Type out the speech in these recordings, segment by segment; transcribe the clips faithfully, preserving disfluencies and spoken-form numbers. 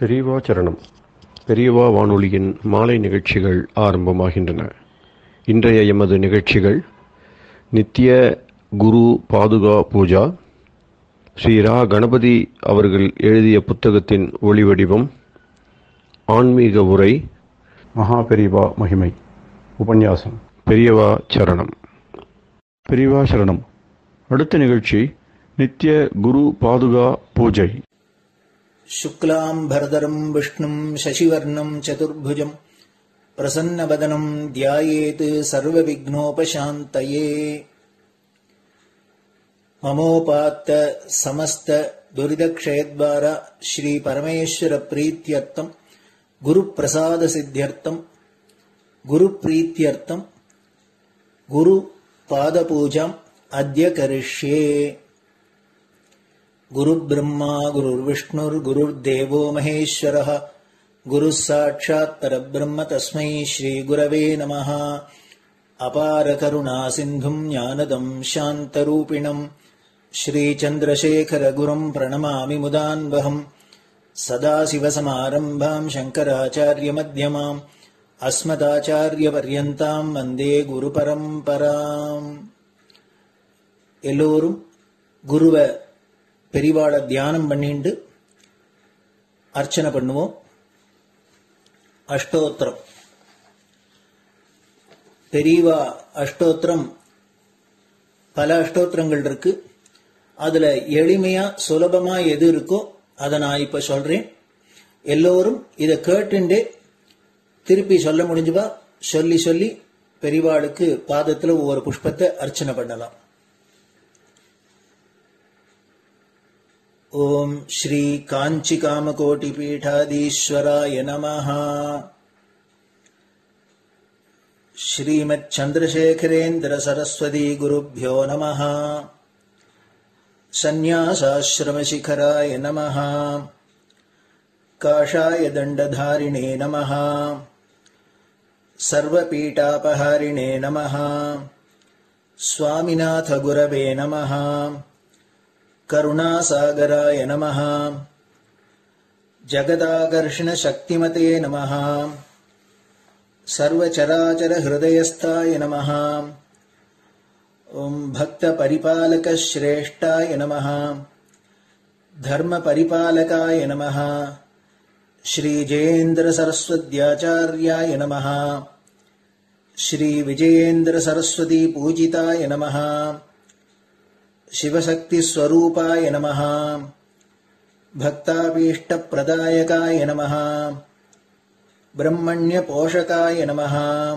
பெரியவா சரணம். பெரியவா வானொலியின் மாலை நிகழ்ச்சிகள் ஆரம்பமாகின்றன. இன்றைய எமது நிகழ்ச்சிகள் நித்திய குரு பாதுகா பூஜா, ஸ்ரீ ரா கணபதி அவர்கள் எழுதிய புத்தகத்தின் ஒளிவடிவம், ஆன்மீக உரை, மகா பெரியவா மகிமை, உபன்யாசம். பெரியவா சரணம். பெரியவா சரணம். அடுத்த நிகழ்ச்சி நித்திய குரு பாதுகா பூஜை. शुक्लां भरदरं विष्णुं शशिवर्णं चतुर्भुजं प्रसन्नवदनं ध्यायेत् सर्वविघ्नोपशान्तये। ममोपात्त समस्त दुरितक्षयद्वार श्री परमेश्वर प्रीत्यर्थं गुरुप्रसाद सिद्ध्यर्थं गुरुप्रीत्यर्थं गुरुपादपूजाम् अद्य करिष्ये। गुरुर्ब्रह्मा गुरुर्विष्णुर्गुरुर्देवो महेश्वरः गुरुः साक्षात् परब्रह्म तस्मै श्रीगुरवे नमः। अपारकरुणा सिन्धुं ज्ञानदं शान्तरूपिणं श्रीचन्द्रशेखरगुरुं प्रणमामि मुदान्वहम्। सदाशिवसमारम्भां शङ्कराचार्यमध्यमाम् अस्मदाचार्यपर्यन्तां वन्दे गुरुपरम्पराम्. எல்லோரும் குருவ பெரிவாள தியானம் பண்ணிண்டு அர்ச்சனை பண்ணுவோம். அஷ்டோத்திரம். பெரியவா அஷ்டோத்திரம் பல அஷ்டோத்திரங்கள் இருக்கு. அதுல எளிமையா சுலபமா எது இருக்கோ அதை நான் இப்ப சொல்றேன். எல்லோரும் இதை கேட்டுண்டே திருப்பி சொல்ல முடிஞ்சுபா சொல்லி சொல்லி பெரிவாளுக்கு பாதத்துல ஒவ்வொரு புஷ்பத்தை அர்ச்சனை பண்ணலாம். ओम श्री कांची कामकोटि पीठाधीश्वराय नमः। श्रीमत् चंद्रशेखरेन्द्र सरस्वती गुरुभ्यो नमः। संन्यासाश्रम शिखराय नमः। काषाय दंडधारिणे नमः। सर्वपीठापहारिणे नमः। स्वामिनाथ गुरवे नमः। करुणासागराय नमः। जगदाकर्षण शक्तिमते नमः। सर्वचराचर हृदयस्थाय नमः। ओम भक्त परिपालक श्रेष्ठाय नमः। धर्म परिपालकाय नमः। श्री जयेन्द्र सरस्वत्याचार्याय नमः। श्री विजयेन्द्र सरस्वती पूजिताय नमः। शिवशक्ति स्वरूपाय नमः। भक्ताभीष्ट प्रदायकाय नमः। ब्रह्मण्य पोषकाय नमः।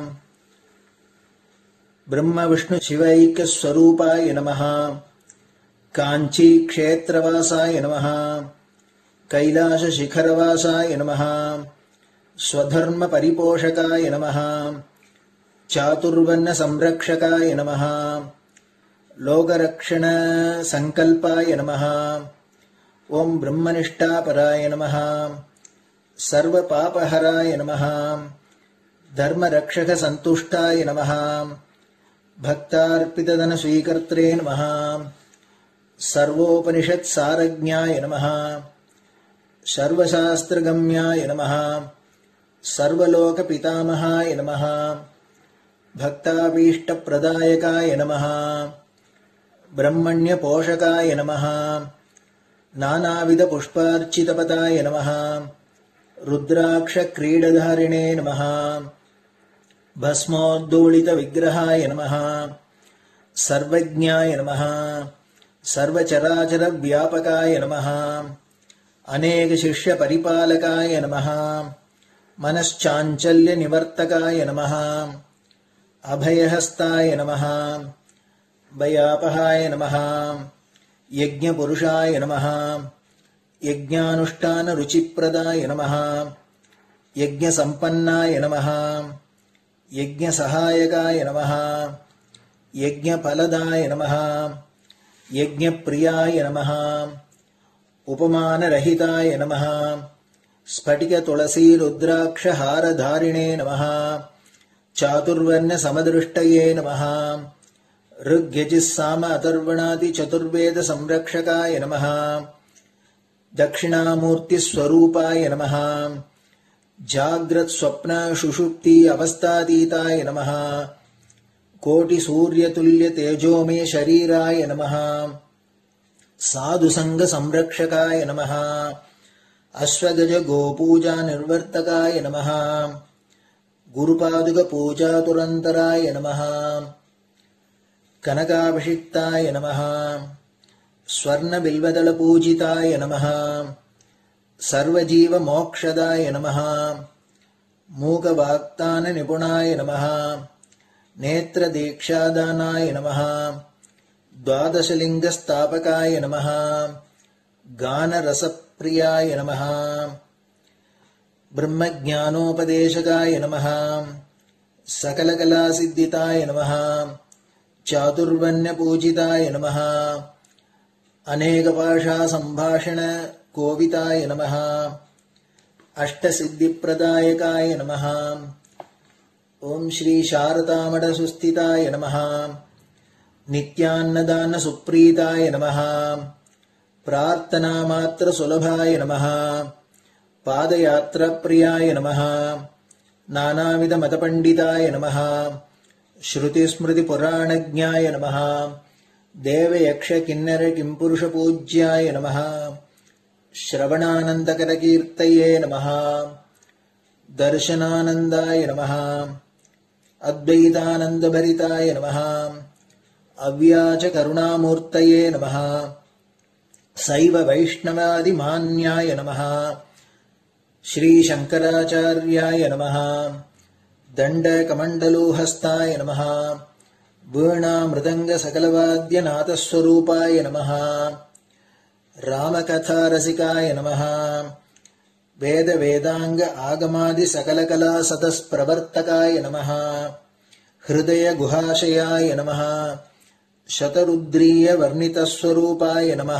ब्रह्म विष्णु शिवैक्य स्वरूपाय नमः। कांची क्षेत्रवासाय नमः। कैलाश शिखरवासाय नमः। स्वधर्म परिपोषकाय नमः। चातुर्वर्ण संरक्षकाय नमः। लोकरक्षण संकल्पाय नमः। ओम ब्रह्मनिष्ठापराय नमः। सर्वपापहराय नमः। धर्मरक्षक संतुष्टाय नमः। भक्तार्पितधन स्वीकर्त्रे नमः। सर्वोपनिषत् सारज्ञाय नमः। सर्वशास्त्रगम्याय नमः। सर्वलोक पितामहाय नमः। भक्ताभीष्ट प्रदायकाय नमः। ब्रह्मण्य पोषकाय नमः। नानाविध पुष्पार्चितपदाय नमः। रुद्राक्ष क्रीडधारिणे नमः। भस्मोद्दोलित विग्रहाय नमः। सर्वज्ञाय नमः। सर्वचराचर व्यापकाय नमः। अनेक शिष्य परिपालकाय नमः। मनश्चाञ्चल्य निवर्तकाय नमः। अभयहस्ताय नमः। भयापहाय नमः। यज्ञपुरुषाय नमः। यज्ञानुष्ठान रुचिप्रदाय नमः। यज्ञसम्पन्नाय नमः। यज्ञसहायकाय नमः। यज्ञफलदाय नमः। यज्ञप्रियाय नमः। उपमानरहिताय नमः। स्फटिक तुलसी रुद्राक्ष हारधारिणे नमः। चातुर्वर्ण समदृष्टये नमः। ऋग्यजुस्साम अथर्वणादि चतुर्वेद संरक्षकाय नमः। தட்சிணாமூர்த்தி ஸ்வரூபாய நமஹ ஜாக்ரத் ஸ்வப்ன சுஷுப்தி அவஸ்தாதீதாய நமஹ கோடி சூரிய துல்லிய தேஜோமே ஷரீராய நமஹ சாது சங்க சம்ரக்ஷகாய நமஹ அஸ்வகஜ கோபூஜா நிர்வர்த்தகாய நமஹ குருபாதுக பூஜா துரந்தராய நமஹ கனகாபிஷிக்தாய நமஹ ஸ்வர்ண பில்வதள பூஜிதாய நமஹ சர்வஜீவ மோக்ஷதாய நமஹ மூக வாக்தான நிபுணாய நமஹ நேத்ர தீக்ஷாதானாய நமஹ द्वादशलिंग स्थापकाय नमः गान रसप्रियाय नमः ब्रह्मज्ञानोपदेशकाय नमः सकलकलासिद्धिताय नमः चातुर्वण्यपूजिताय नमः अनेकभाषा संभाषण कोविताय नमः अष्टसिद्धिप्रदायकाय नमः ओम श्री शारदामठ सुस्थिताय नमः नित्यान्नदान सुप्रीताय नमः प्रार्थना मात्र सुलभाय नमः पादयात्रा प्रियाय नमः नानाविध मतपंडिताय नमः श्रुति स्मृति पुराणज्ञाय नमः देव यक्ष किन्नर किंपुरुष पूज्याय नमः श्रवणानंदकर कीर्तये नमः दर्शनानंदाय नमः अद्वैतानंद भरिताय नमः अव्याच करुणामूर्तये नमः शैव वैष्णवादि मान्याय नमः श्री शंकराचार्याय नमः दंड कमंडलूहस्ताय नमः वीणा मृदंग सकलवाद्य नाथस्वरूपाय नमः रामकथा रसिकाय नमः वेद वेदांग आगमादि सकलकला सतस्प्रवर्तकाय नमः हृदय गुहाशयाय नमः शतरुद्रीय वर्णितस्वरूपाय नमः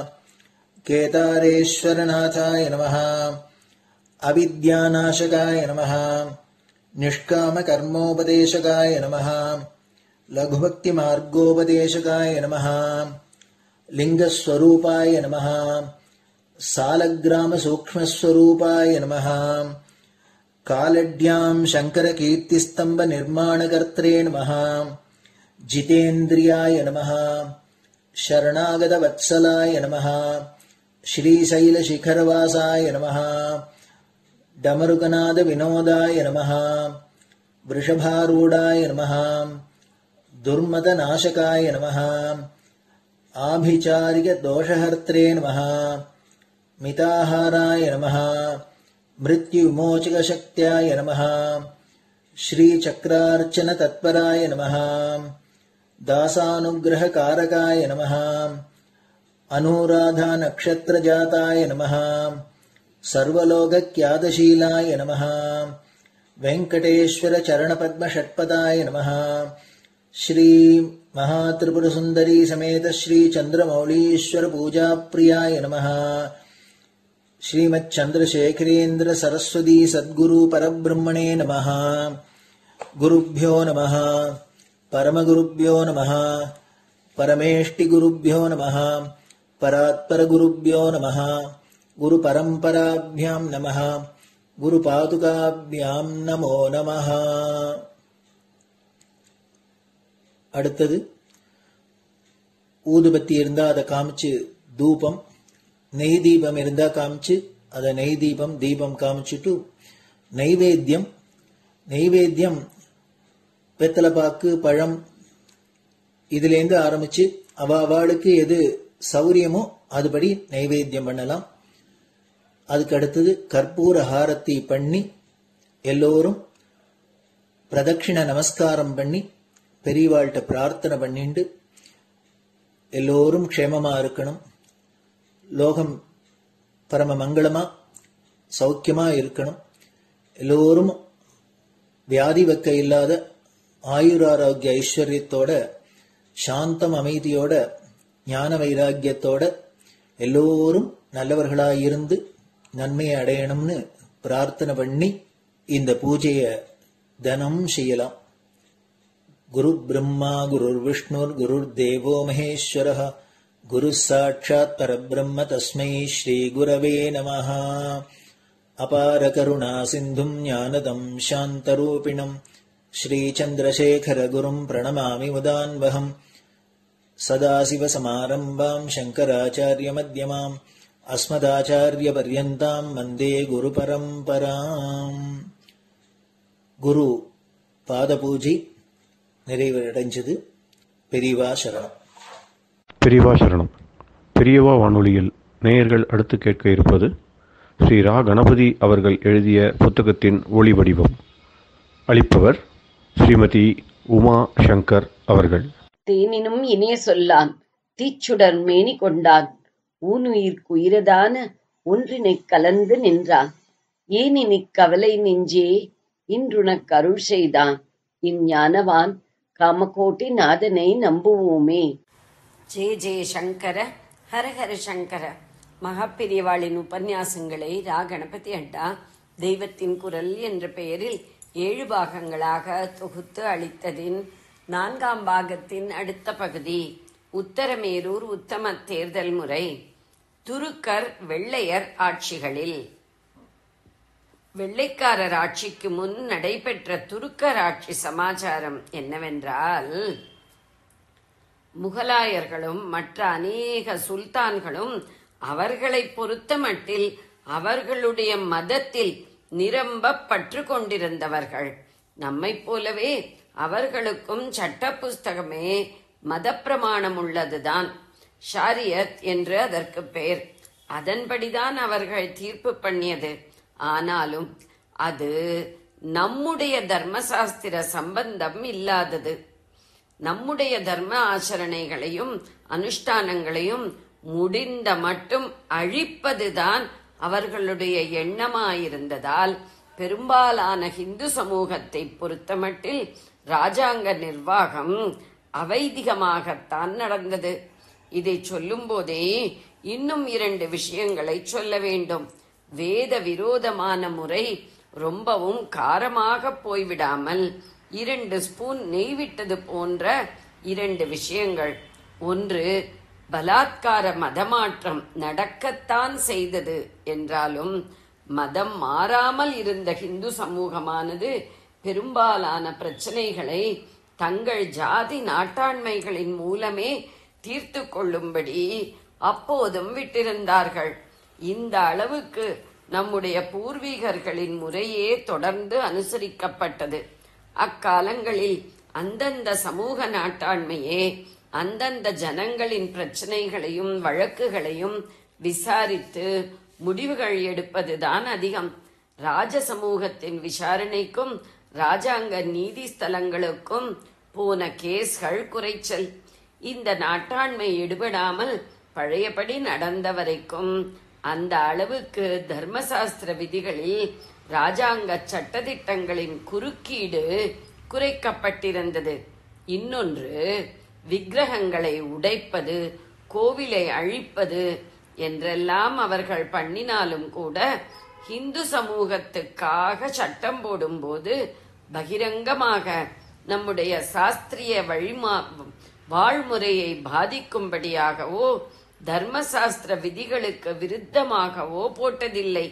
केदारेश्वरनाथाय नमः अविद्यानाशकाय नमः निष्काम कर्मोपदेशकाय नमः लघुभक्ति मार्गोपदेशकाय नमः लिंगस्वरूपाय नमः सालग्राम सूक्ष्मस्वरूपाय नमः कालड्यां शंकर कीर्तिस्तंभ निर्माणकर्त्रे नमः जितेन्द्रियाय नमः शरणागत वत्सलाय नमः श्रीशैल शिखरवासाय नमः डमरुकनाद विनोदाय नमः वृषभारूढ़ाय नमः दुर्मद नाशकाय नमः आभिचारिक दोषहर्त्रे नमः मिताहाराय नमः मृत्युविमोचक शक्त्याय नमः श्री चक्रार्चन तत्पराय नमः दासानुग्रह कारकाय नमः अनुराधा नक्षत्र जाताय नमः सर्वलोकक्यादशीलाय नमः वेंकटेश्वर चरण पद्म षट्पदाय नमः श्री महात्रिपुर सुंदरी समेत श्री चंद्रमौलीश्वर पूजा प्रियाय नमः श्रीमच्चंद्रशेखरेन्द्र सरस्वती सद्गुरु परब्रह्मणे नमः गुरुभ्यो नमः परमगुरुभ्यो नमः परमेष्टिगुरुभ्यो नमः परात्परगुरुभ्यो नमः गुरुपरम्पराभ्यां नमः गुरुपादुकाभ्यां नमो नमः அடுத்தது ஊதுபத்தி இருந்தா அதை காமிச்சு தூபம், நெய் தீபம் இருந்தா காமிச்சு அதை நெய் தீபம் தீபம் காமிச்சுட்டு நைவேத்தியம் நைவேத்தியம் வெத்தலைப்பாக்கு பழம் இதுலேருந்து ஆரம்பிச்சு அவ அவளுக்கு எது சௌரியமோ அதுபடி நைவேத்தியம் பண்ணலாம். அதுக்கு அடுத்தது கற்பூர ஹாரத்தி பண்ணி எல்லோரும் பிரதட்சிண நமஸ்காரம் பண்ணி பெரியவாள்கிட்ட பிரார்த்தனை பண்ணிண்டு எல்லோரும் க்ஷேமமா இருக்கணும், லோகம் பரம மங்களமா சௌக்கியமா இருக்கணும், எல்லோரும் வியாதி வெக்க இல்லாத ஆயுராரோக்கிய ஐஸ்வர்யத்தோட சாந்தம் அமைதியோட ஞான வைராக்கியத்தோட எல்லோரும் நல்லவர்களாயிருந்து நன்மையை அடையணும்னு பிரார்த்தனை பண்ணி இந்த பூஜையை தினம் செய்யலாம். குரு பிரம்மா குரு விஷ்ணுர் குரு தேவோ மகேஸ்வரः குருः சாட்சாத் பரபிரம்ம தஸ்மை ஸ்ரீ குரவே நமः. அபார கருணா சிந்தும் ஞானதம் சாந்தரூபிணம் ஸ்ரீசந்திரசேகர குரும் பிரணமாமி முதான்வகம். சதாசிவசமாரம்பாம் சங்கராச்சார்ய மத்யமாம் அஸ்மதாச்சார்ய பர்யந்தாம் வந்தே குரு பரம்பராம். குரு பாத பூஜை நிறைவடைஞ்சது. பெரியவா சரணம். பெரியவா சரணம். பெரியவா வானொலியில் நேயர்கள் அடுத்து கேட்க இருப்பது ஸ்ரீ ரா கணபதி அவர்கள் எழுதிய புத்தகத்தின் ஒளி வடிவம். அளிப்பவர் ஸ்ரீமதி உமா சங்கர் அவர்கள். தேனினும் இனிய சொல்லான் தீச்சுடர் மேனி கொண்டான் ஊனுயிர்க்கு உயிரதான ஒன்றினைக் கலந்து நின்றான். ஏனினிக் கவலை நெஞ்சே இன்றுனக் அருள் செய்தான். இஞ்ஞானவான் காமகோட்டி நாதனை நம்புவோமே. ஜே ஜே சங்கர ஹரஹர சங்கர. மகாபெரியவாளின் உபன்யாசங்களை ரா கணபதி அண்டா தெய்வத்தின் குரல் என்ற பெயரில் ஏழு பாகங்களாக தொகுத்து அளித்ததின் நான்காம் பாகத்தின் அடுத்த பகுதி உத்தரமேரூர் உத்தம தேர்தல் முறை. துருக்கர் வெள்ளையர் ஆட்சிகளில். வெள்ளைக்காரர் ஆட்சிக்கு முன் நடைபெற்ற துருக்கர் ஆட்சி சமாச்சாரம் என்னவென்றால், முகலாயர்களும் மற்ற அநேக சுல்தான்களும் அவர்களை பொறுத்த மட்டில் அவர்களுடைய மதத்தில் நிரம்ப பற்று கொண்டிருந்தவர்கள். நம்மை போலவே அவர்களுக்கும் சட்ட புஸ்தகமே மத பிரமாணம் உள்ளதுதான். ஷாரியத் என்று அதற்கு பெயர். அதன்படிதான் அவர்கள் தீர்ப்பு பண்ணியது. ஆனாலும் அது நம்முடைய தர்மசாஸ்திர சம்பந்தம் இல்லாதது. நம்முடைய தர்ம ஆச்சரணைகளையும் அனுஷ்டானங்களையும் முடிந்த மட்டும் அழிப்பதுதான் அவர்களுடைய எண்ணமாயிருந்ததால் பெரும்பாலான இந்து சமூகத்தை பொறுத்தமட்டில் ராஜாங்க நிர்வாகம் அவைதிகமாகத்தான் நடந்தது. இதை சொல்லும் போதே இன்னும் இரண்டு விஷயங்களை சொல்ல வேண்டும். வேத விரோதமான முறை ரொம்பவும் காரமாக போய்விடாமல் இரண்டு ஸ்பூன் நெய் விட்டது போன்ற இரண்டு விஷயங்கள். ஒன்று, பலாத்கார மதமாற்றம் நடக்கத்தான் செய்தது என்றாலும் மதம் மாறாமல் இருந்த இந்து சமூகமானது பெரும்பாலான பிரச்சனைகளை தங்கள் ஜாதி நாட்டாண்மைகளின் மூலமே தீர்த்து கொள்ளும்படி அப்போதும் விட்டிருந்தார்கள். இந்த அளவுக்கு நம்முடைய பூர்வீகர்களின் முறையே தொடர்ந்து அனுசரிக்கப்பட்டது. அக்காலங்களில் அந்தந்த சமூக நாட்டாண்மையே அந்தந்த ஜனங்களின் பிரச்சனைகளையும் வழக்குகளையும் விசாரித்து முடிவுகள் எடுப்பதுதான் அதிகம். ராஜ சமூகத்தின் விசாரணைக்கும் ராஜாங்க நீதி ஸ்தலங்களுக்கும் போன கேஸ்கள் குறைச்சல். இந்த நாட்டாண்மை எடுபடாமல் பழையபடி நடந்த வரைக்கும் அந்த அளவுக்கு தர்மசாஸ்திர விதிகளில் ராஜாங்க சட்டதிட்டங்களின் குறுக்கீடு குறைக்கப்பட்டிருந்தது. இன்னொன்று, விக்கிரகங்களை உடைப்பது, கோவிலை அழிப்பது என்றெல்லாம் அவர்கள் பண்ணினாலும் கூட இந்து சமூகத்துக்காக சட்டம் போடும்போது பகிரங்கமாக நம்முடைய சாஸ்திரிய வழிமா வாழ்முறையை பாதிக்கும்படியாகவோ தர்மசாஸ்திர விதிகளுக்கு விருத்தமாகவோ போட்டதில்லை.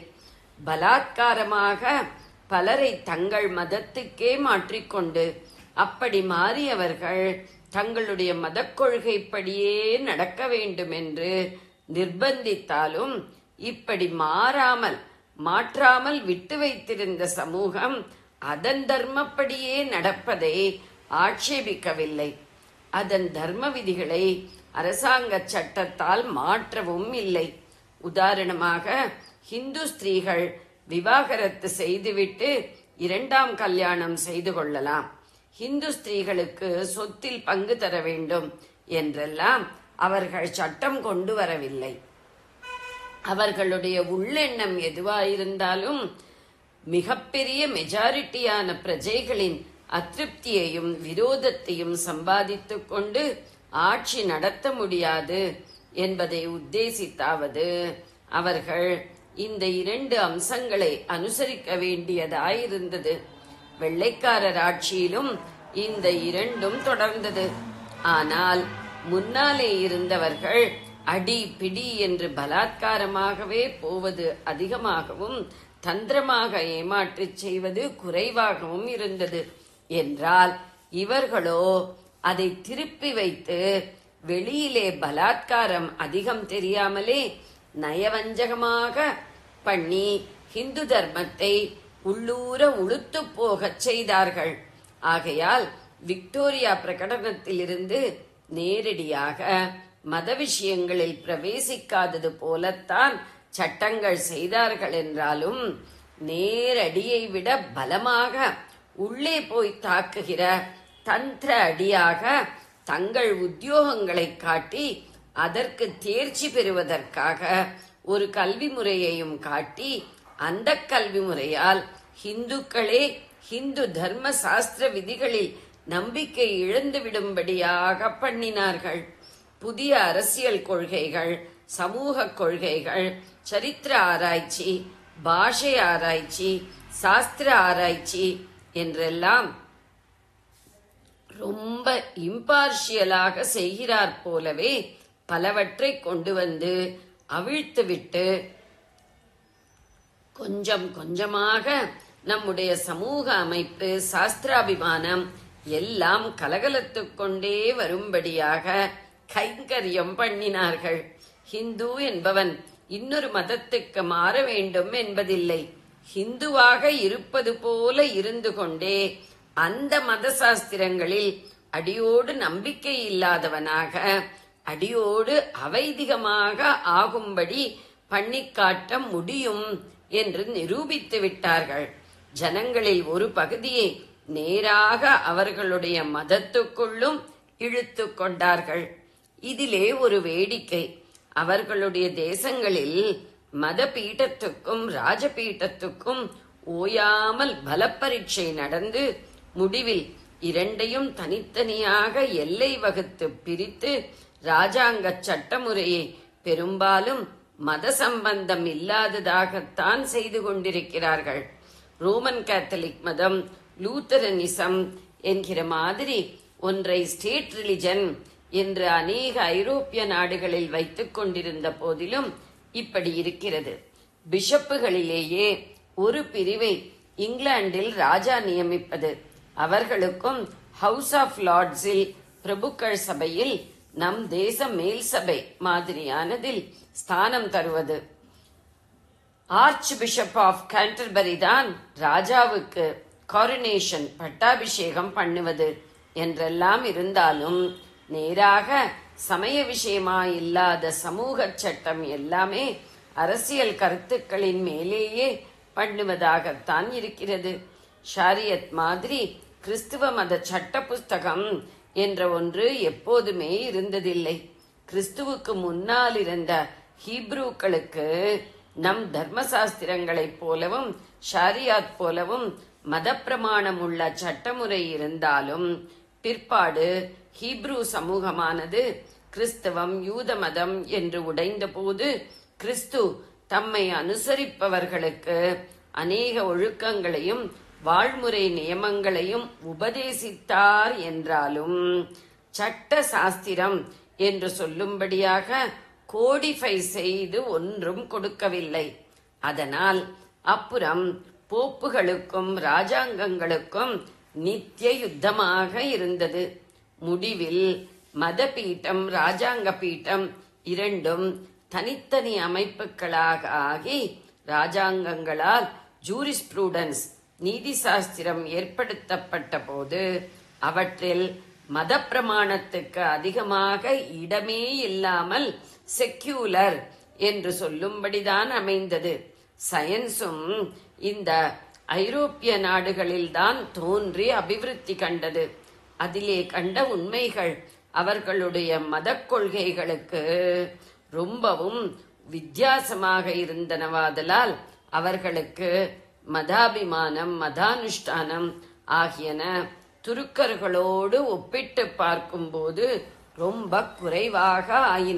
பலாத்காரமாக பலரை தங்கள் மதத்துக்கே மாற்றிக்கொண்டு அப்படி மாறியவர்கள் தங்களுடைய மத கொள்கைப்படியே நடக்க வேண்டும் என்று நிர்பந்தித்தாலும் இப்படி மாறாமல் மாற்றாமல் விட்டு வைத்திருந்த சமூகம் அதன் தர்மப்படியே நடப்பதை ஆட்சேபிக்கவில்லை. அதன் தர்ம விதிகளை அரசாங்க சட்டத்தால் மாற்றவும் இல்லை. உதாரணமாக, ஹிந்து ஸ்திரீகள் விவாகரத்து செய்துவிட்டு இரண்டாம் கல்யாணம் செய்து கொள்ளலாம், ஹிந்து ஸ்திரீகளுக்கு சொத்தில் பங்கு தர வேண்டும் என்றெல்லாம் அவர்கள் சட்டம் கொண்டு வரவில்லை. அவர்களுடைய உள்ளெண்ணம் எதுவாயிருந்தாலும் மிகப்பெரிய மெஜாரிட்டியான பிரஜைகளின் அதிருப்தியையும் விரோதத்தையும் சம்பாதித்துக் கொண்டு ஆட்சி நடத்த முடியாது என்பதை உத்தேசித்தாவது அவர்கள் இந்த இரண்டு அம்சங்களை அனுசரிக்க வேண்டியதாயிருந்தது. வெள்ளைக்காரர் ஆட்சியிலும் இந்த இரண்டும் தொடர்ந்தது. ஆனால் முன்னாலே இருந்தவர்கள் அடி பிடி என்று பலாத்காரமாகவே போவது அதிகமாகவும் தந்திரமாக ஏமாற்றிச் செய்வது குறைவாகவும் இருந்தது என்றால், இவர்களோ அதை திருப்பி வைத்து வெளியிலே பலாத்காரம் அதிகம் தெரியாமலே நயவஞ்சகமாக பண்ணி ஹிந்து தர்மத்தை உள்ளூர உளுத்து போகச் செய்தார்கள். ஆகையால் விக்டோரியா பிரகடனத்திலிருந்து நேரடியாக மத விஷயங்களில் பிரவேசிக்காதது போலத்தான் சட்டங்கள் செய்தார்கள் என்றாலும், நேரடியை விட பலமாக உள்ளே போய் தாக்குகிற தந்திர அடியாக தங்கள் உத்தியோகங்களை காட்டி அதற்கு தேர்ச்சி பெறுவதற்காக ஒரு கல்வி முறையையும் காட்டி அந்த கல்வி முறையால் ஹிந்துக்களே ஹிந்து தர்ம சாஸ்திர விதிகளில் நம்பிக்கை இழந்து விடும்படியாக பண்ணினார்கள். புதிய அரசியல் கொள்கைகள், சமூக கொள்கைகள், சரித்திர ஆராய்ச்சி, பாஷை ஆராய்ச்சி, சாஸ்திர ஆராய்ச்சி என்றெல்லாம் ரொம்ப இம்பார்ஷியலாக செய்கிறார் போலவே பலவற்றை கொண்டு வந்து அவிழ்த்துவிட்டு கொஞ்சம் கொஞ்சமாக நம்முடைய சமூக அமைப்பு, சாஸ்திராபிமானம் எல்லாம் கலகலத்துக் கொண்டே வரும்படியாக கைங்கரியம் பண்ணினார்கள். ஹிந்து என்பவன் இன்னொரு மதத்துக்கு மாற வேண்டும் என்பதில்லை. ஹிந்துவாக இருப்பது போல இருந்து கொண்டே அந்த மத சாஸ்திரங்களில் அடியோடு நம்பிக்கை இல்லாதவனாக அடியோடு அவைதிகமாக ஆகும்படி பண்ணிக்காட்ட முடியும் என்று நிரூபித்து விட்டார்கள். ஜனங்களில் ஒரு பகுதியை நேராக அவர்களுடைய மதத்துக்குள்ளும் இழுத்து கொண்டார்கள். இதிலே ஒரு வேடிக்கை, அவர்களுடைய தேசங்களில் மத பீட்டத்துக்கும் ராஜபீட்டத்துக்கும் ஓயாமல் பலப்பரீட்சை நடந்து முடிவில் இரண்டையும் தனித்தனியாக எல்லை வகுத்து பிரித்து ராஜாங்க சட்டமுறையை பெரும்பாலும் மத சம்பந்தம் இல்லாததாகத்தான் செய்து கொண்டிருக்கிறார்கள். ரோமன் கேத்தலிக் மதம், லூத்தரனிசம் என்கிற மாதிரி ஒன்றை ஸ்டேட் ரிலிஜன் என்று அநேக ஐரோப்பிய நாடுகளில் வைத்துக் கொண்டிருந்த போதிலும் இப்படி இருக்கிறது. பிஷப்புகளிலேயே ஒரு பிரிவை இங்கிலாந்தில் ராஜா நியமிப்பது, அவர்களுக்கும் ஹவுஸ் ஆஃப் லார்ட்ஸில் பிரபுக்கள் சபையில் நம் தேச மேல் சபை மாதிரியானதில் ஸ்தானம் தருவது. ஆர்ச் பிஷப் ஆஃப் கேண்டர்பரி தான் ராஜாவுக்கு காரினேஷன் பட்டாபிஷேகம் பண்ணுவது என்றெல்லாம் இருந்தாலும், நேராக சமய விஷயமா இல்லாத சமூக சட்டம் எல்லாமே அரசியல் கருத்துக்களின் மேலேயே பண்ணுவதாகத்தான் இருக்கிறது. ஷாரியத் மாதிரி கிறிஸ்துவ மத சட்ட புஸ்தகம் என்ற ஒன்று எப்போதுமே இருந்ததில்லை. கிறிஸ்துவுக்கு முன்னால் இருந்த ஹீப்ரூக்களுக்கு நம் தர்மசாஸ்திரங்களைப் போலவும் ஷாரியாத் போலவும் மத பிரமாணம் உள்ள சட்டமுறை இருந்தாலும், பிற்பாடு ஹீப்ரூ சமூகமானது கிறிஸ்தவம் யூத மதம் என்று உடைந்த போது கிறிஸ்து தம்மை அனுசரிப்பவர்களுக்கு அநேக ஒழுக்கங்களையும் வாழ்முறை நியமங்களையும் உபதேசித்தார் என்றாலும், சட்ட சாஸ்திரம் என்று சொல்லும்படியாக கோடிஃபை செய்து ஒன்றும் கொடுக்கவில்லை. அதனால் அப்புறம் போப்புகளுக்கும் ராஜாங்கங்களுக்கும் நித்திய யுத்தமாக இருந்தது. முடிவில் மத பீட்டம் ராஜாங்க பீட்டம் இரண்டும் தனித்தனி அமைப்புகளாக ஆகி ராஜாங்கங்களால் ஜூரிஸ்ப்ரூடன்ஸ் நீதி சாஸ்திரம் ஏற்படுத்தப்பட்ட போது அவற்றில் மத பிரமாணத்துக்கு அதிகமாக இடமே இல்லாமல் செக்யூலர் என்று சொல்லும்படிதான் அமைந்தது. சயின்ஸும் இந்த ஐரோப்பிய நாடுகளில்தான் தோன்றி அபிவிருத்தி கண்டது. அதிலே கண்ட உண்மைகள் அவர்களுடைய மத கொள்கைகளுக்கு ரொம்பவும் வித்தியாசமாக இருந்தனவாதலால் அவர்களுக்கு மதாபிமானம் மதானுஷ்டானம் ஆகியன துருக்கர்களோடு ஒப்பிட்டு பார்க்கும்போது ரொம்ப குறைவாக ஆயின.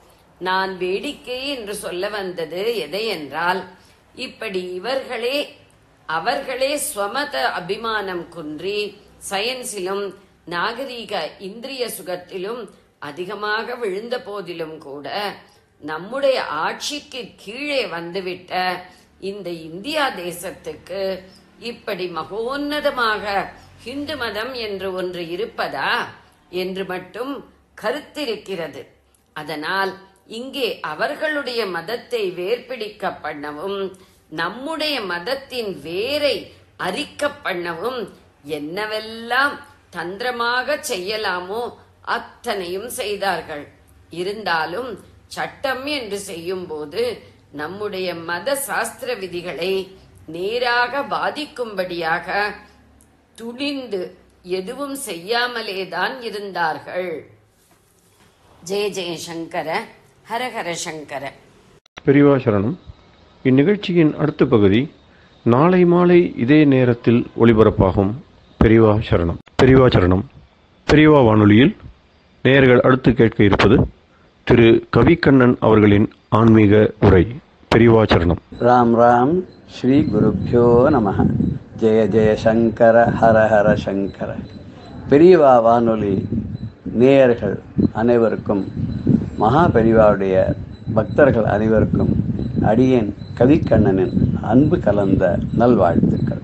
நான் வேடிக்கை என்று சொல்ல வந்தது எதை என்றால், இப்படி இவர்களே அவர்களே ஸ்வமத அபிமானம் குன்றி சயின்ஸிலும் நாகரீக இந்திரிய சுகத்திலும் அதிகமாக விழுந்த போதிலும் கூட நம்முடைய ஆட்சிக்கு கீழே வந்துவிட்ட இந்த இந்தியா தேசத்துக்கு இப்படி மகோன்னதமாக ஹிந்து மதம் என்று ஒன்று இருப்பதா என்று மட்டும் கருத்திருக்கிறது. அதனால் இங்கே அவர்களுடைய மதத்தை வேர்பிடிக்க பண்ணவும் நம்முடைய மதத்தின் வேரை அரிக்க பண்ணவும் என்னவெல்லாம் தந்திரமாக செய்யலாமோ அத்தனையும் செய்தார்கள். இருந்தாலும் சட்டம் என்று செய்யும் போது நம்முடைய மத சாஸ்திர விதிகளை நேராக பாதிக்கும்படியாக துணிந்து எதுவும் செய்யாமலேதான் இருந்தார்கள். ஜெய ஜெயசங்கர, ஹரஹர சங்கர. பெரியவா சரணம். இந்நிகழ்ச்சியின் அடுத்த பகுதி நாளை மாலை இதே நேரத்தில் ஒளிபரப்பாகும். பெரியவா சரணம். பெரியவா சரணம். பெரியவா வானொலியில் நேயர்கள் அடுத்து கேட்க இருப்பது திரு கவிக்கண்ணன் அவர்களின் ஆன்மீக உரை. பெரியவா சரணம். ராம் ராம். ஸ்ரீ குருப்யோ நமஹ. ஜெய ஜெய சங்கர, ஹர ஹர சங்கர. பெரியவா வானொலி நேயர்கள் அனைவருக்கும், மகா பெரியவாவுடைய பக்தர்கள் அனைவருக்கும் அடியேன் கவிக்கண்ணனின் அன்பு கலந்த நல்வாழ்த்துக்கள்.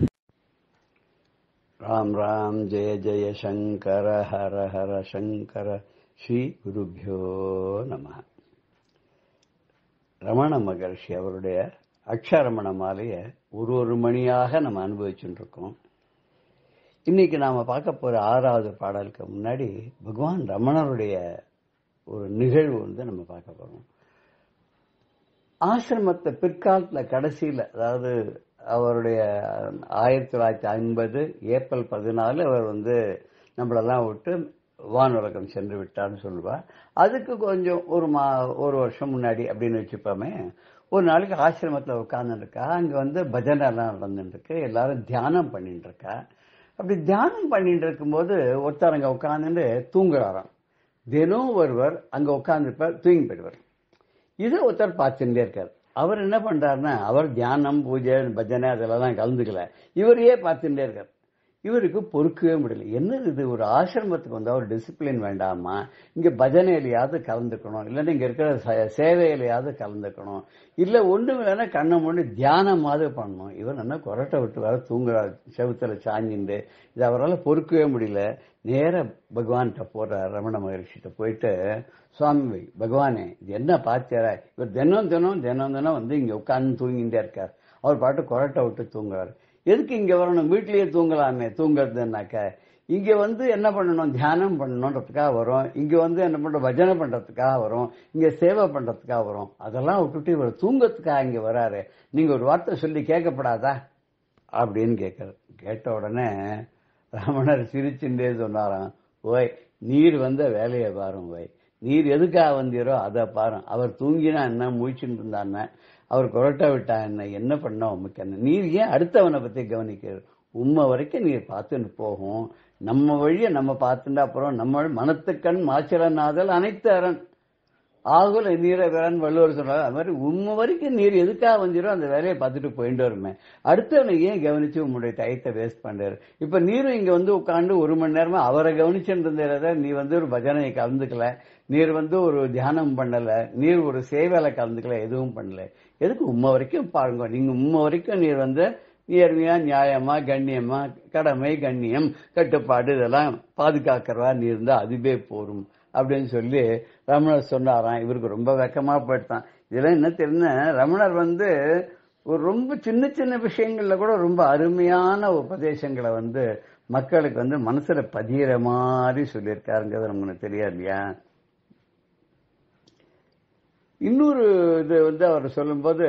ராம் ராம். ஜெய ஜெய சங்கர, ஹர ஹர சங்கர. ஸ்ரீ குருப்யோ நமஹ. ரமண மகர்ஷி அவருடைய அக்ஷரமண மாலையை ஒரு ஒரு மணியாக நம்ம அனுபவிச்சுட்டு இருக்கோம். இன்னைக்கு நாம பார்க்க போற ஆறாவது பாடலுக்கு முன்னாடி பகவான் ரமணருடைய ஒரு நிகழ்வு வந்து நம்ம பார்க்க போறோம். ஆசிரமத்தை பிற்காலத்துல கடைசியில, அதாவது அவருடைய ஆயிரத்தி தொள்ளாயிரத்தி ஐம்பது ஏப்ரல் பதினாலு அவர் வந்து நம்மளெல்லாம் விட்டு வானுலகம் சென்று விட்டார்னு சொல்லுவா. அதுக்கு கொஞ்சம் ஒரு மா ஒரு வருஷம் முன்னாடி அப்படின்னு வச்சுப்போமே, ஒரு நாளைக்கு ஆசிரமத்தில் உட்கார்ந்துட்டு இருக்கா. அங்க வந்து பஜனை எல்லாம் நடந்துட்டு இருக்கு, எல்லாரும் தியானம் பண்ணிட்டு இருக்கா. அப்படி தியானம் பண்ணிட்டு இருக்கும்போது ஒருத்தர் அங்க உட்கார்ந்துட்டு தூங்குறாராம். தினம் ஒருவர் அங்க உட்கார்ந்துருப்பார், தூங்கி போயிடுவார். இதை ஒருத்தர் பார்த்துட்டே இருக்கார். அவர் என்ன பண்றாருன்னா, அவர் தியானம் பூஜை பஜனை அதெல்லாம் கலந்துக்கல, இவரையே பார்த்துட்டே இருக்கார். இவருக்கு பொறுக்கவே முடியல. என்னது இது, ஒரு ஆசிரமத்துக்கு வந்தா ஒரு டிசிப்ளின் வேண்டாமா? இங்க பஜனையிலையாவது கலந்துக்கணும், இல்லைன்னா இங்க இருக்கிற சேவையிலையாவது கலந்துக்கணும், இல்ல ஒண்ணும் இல்லைன்னா கண்ணை மூடி தியானமாவது பண்ணணும். இவர் என்ன கொரட்டை விட்டு வர தூங்குறாரு செவுத்துல சாஞ்சிண்டு. இது அவரால் பொறுக்கவே முடியல. நேர பகவான்கிட்ட போறார், ரமண மகர்ஷிட்ட போயிட்டு, சுவாமி பகவானே இது என்ன பார்த்தாரா? இவர் தினம் தினம் தினம் தினம் வந்து இங்க உட்கார்ந்து தூங்கிட்டே இருக்கார். அவர் பாட்டு கொரட்டை விட்டு தூங்குறாரு. எதுக்கு இங்க வரணும்? வீட்லயே தூங்கலாமே. தூங்குறதுனாக்க இங்க வந்து என்ன பண்ணணும்? தியானம் பண்ணணுன்றதுக்காக வரும். இங்க வந்து என்ன பண்ற, பஜனை பண்றதுக்காக வரும், இங்க சேவை பண்றதுக்காக வரும். அதெல்லாம் விட்டுட்டு இவர் தூங்கறதுக்காக இங்க வராரு. நீங்க ஒரு வார்த்தை சொல்லி கேட்கப்படாதா அப்படின்னு கேட்கறாரு. கேட்ட உடனே ரமணர் சிரிச்சுட்டே சொன்னாராம், ஓய் நீர் வந்த வேலையை பாருங்க, ஓய் நீர் எதுக்காக வந்தீரோ அதை பாரு. அவர் தூங்கினா என்ன, முழிச்சுட்டு இருந்தான்னு, அவர் கொரட்டை விட்டா என்ன, என்ன பண்ண உமக்கு என்ன? நீர் ஏன் அடுத்தவனை பத்தி கவனிக்கிறது? உண்மை வரைக்கும் நீர் பார்த்துன்னு போகும். நம்ம வழிய நம்ம பார்த்துட்டா அப்புறம் நம்ம மனத்துக்கண் மாச்சலநாதல் அனைத்து அரண் ஆகுல நீர வேறன் வள்ளுவர் சொல்றாரு. அது மாதிரி உண்மை வரைக்கும் நீர் எதுக்காக வந்தீரோ அந்த வேலையை பார்த்துட்டு போயிட்டு வருமே. அடுத்தவனை ஏன் கவனிச்சு உங்களுடைய டயத்தை வேஸ்ட் பண்றாரு? இப்ப நீரும் இங்க வந்து உட்காந்து ஒரு மணி நேரமா அவரை கவனிச்சுட்டு இருந்த, நீ வந்து ஒரு பஜனையை கலந்துக்கல, நீர் வந்து ஒரு தியானம் பண்ணல, நீர் ஒரு சேவையில கலந்துக்கல, எதுவும் பண்ணல. எதுக்கு உண்மை வரைக்கும் பாருங்க. நீங்க உண்மை வரைக்கும் நீர் வந்து நேர்மையா நியாயமா கண்ணியமா கடமை கண்ணியம் கட்டுப்பாடு இதெல்லாம் பாதுகாக்கிறவா நீ இருந்தா அதுவே போரும் அப்படின்னு சொல்லி ரமணர் சொன்னாராம். இவருக்கு ரொம்ப வெக்கமா போயிட்டான். இதெல்லாம் என்ன தெரியுன்னா, ரமணர் வந்து ஒரு ரொம்ப சின்ன சின்ன விஷயங்கள்ல கூட ரொம்ப அருமையான உபதேசங்களை வந்து மக்களுக்கு வந்து மனசுல பதிகிற மாதிரி சொல்லியிருக்காருங்கிறது நமக்கு தெரியாது இல்லையா? இன்னொரு இது வந்து அவர் சொல்லும்போது,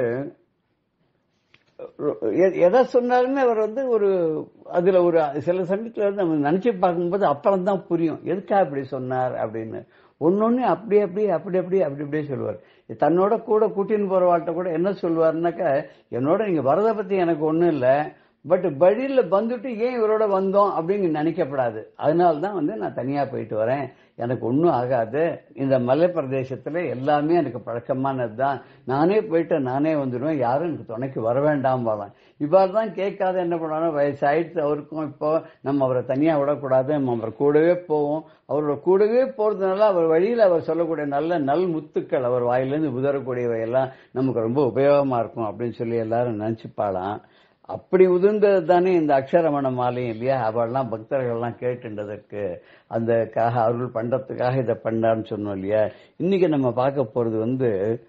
எதை சொன்னாலுமே அவர் வந்து ஒரு அதுல ஒரு சில சமயத்துல வந்து நம்ம நினைச்சு பார்க்கும்போது அப்புறம் தான் புரியும் எதுக்கா அப்படி சொன்னார் அப்படின்னு. ஒன்னொன்னு அப்படி அப்படி அப்படி அப்படி அப்படி அப்படியே சொல்லுவார். தன்னோட கூட கூட்டின்னு போற வாழ்க்கை கூட என்ன சொல்லுவாருனாக்கா, என்னோட நீங்க வரதை பத்தி எனக்கு ஒண்ணும் இல்லை, பட் வழியில வந்துட்டு ஏன் இவரோட வந்தோம் அப்படின்னு நினைக்கப்படாது. அதனால்தான் வந்து நான் தனியா போயிட்டு வரேன், எனக்கு ஒன்றும் ஆகாது, இந்த மலை பிரதேசத்துல எல்லாமே எனக்கு பழக்கமானதுதான், நானே போயிட்டு நானே வந்துடுவேன், யாரும் எனக்கு துணைக்கு வர வேண்டாம் போலாம். இவ்வாறு தான் கேட்காத என்ன பண்ணுவாங்க, வயசாயிடுச்சு அவருக்கும், இப்போ நம்ம அவரை தனியா விடக்கூடாது, நம்ம அவர் கூடவே போவோம். அவரோட கூடவே போறதுனால அவர் வழியில் அவர் சொல்லக்கூடிய நல்ல நல் முத்துக்கள் அவர் வாயிலிருந்து உதறக்கூடியவை எல்லாம் நமக்கு ரொம்ப உபயோகமா இருக்கும் அப்படின்னு சொல்லி எல்லாரும் நினைச்சுப்பாளாம். அப்படி உதிர்ந்தது தானே இந்த அக்ஷரமண மாலையும் இல்லையா? அவெல்லாம் பக்தர்கள்லாம் கேட்டுன்றதற்கு அந்த அருள் பண்றதுக்காக இதை பண்ணான்னு சொன்னோம் இல்லையா? இன்னைக்கு நம்ம பார்க்க போறது வந்து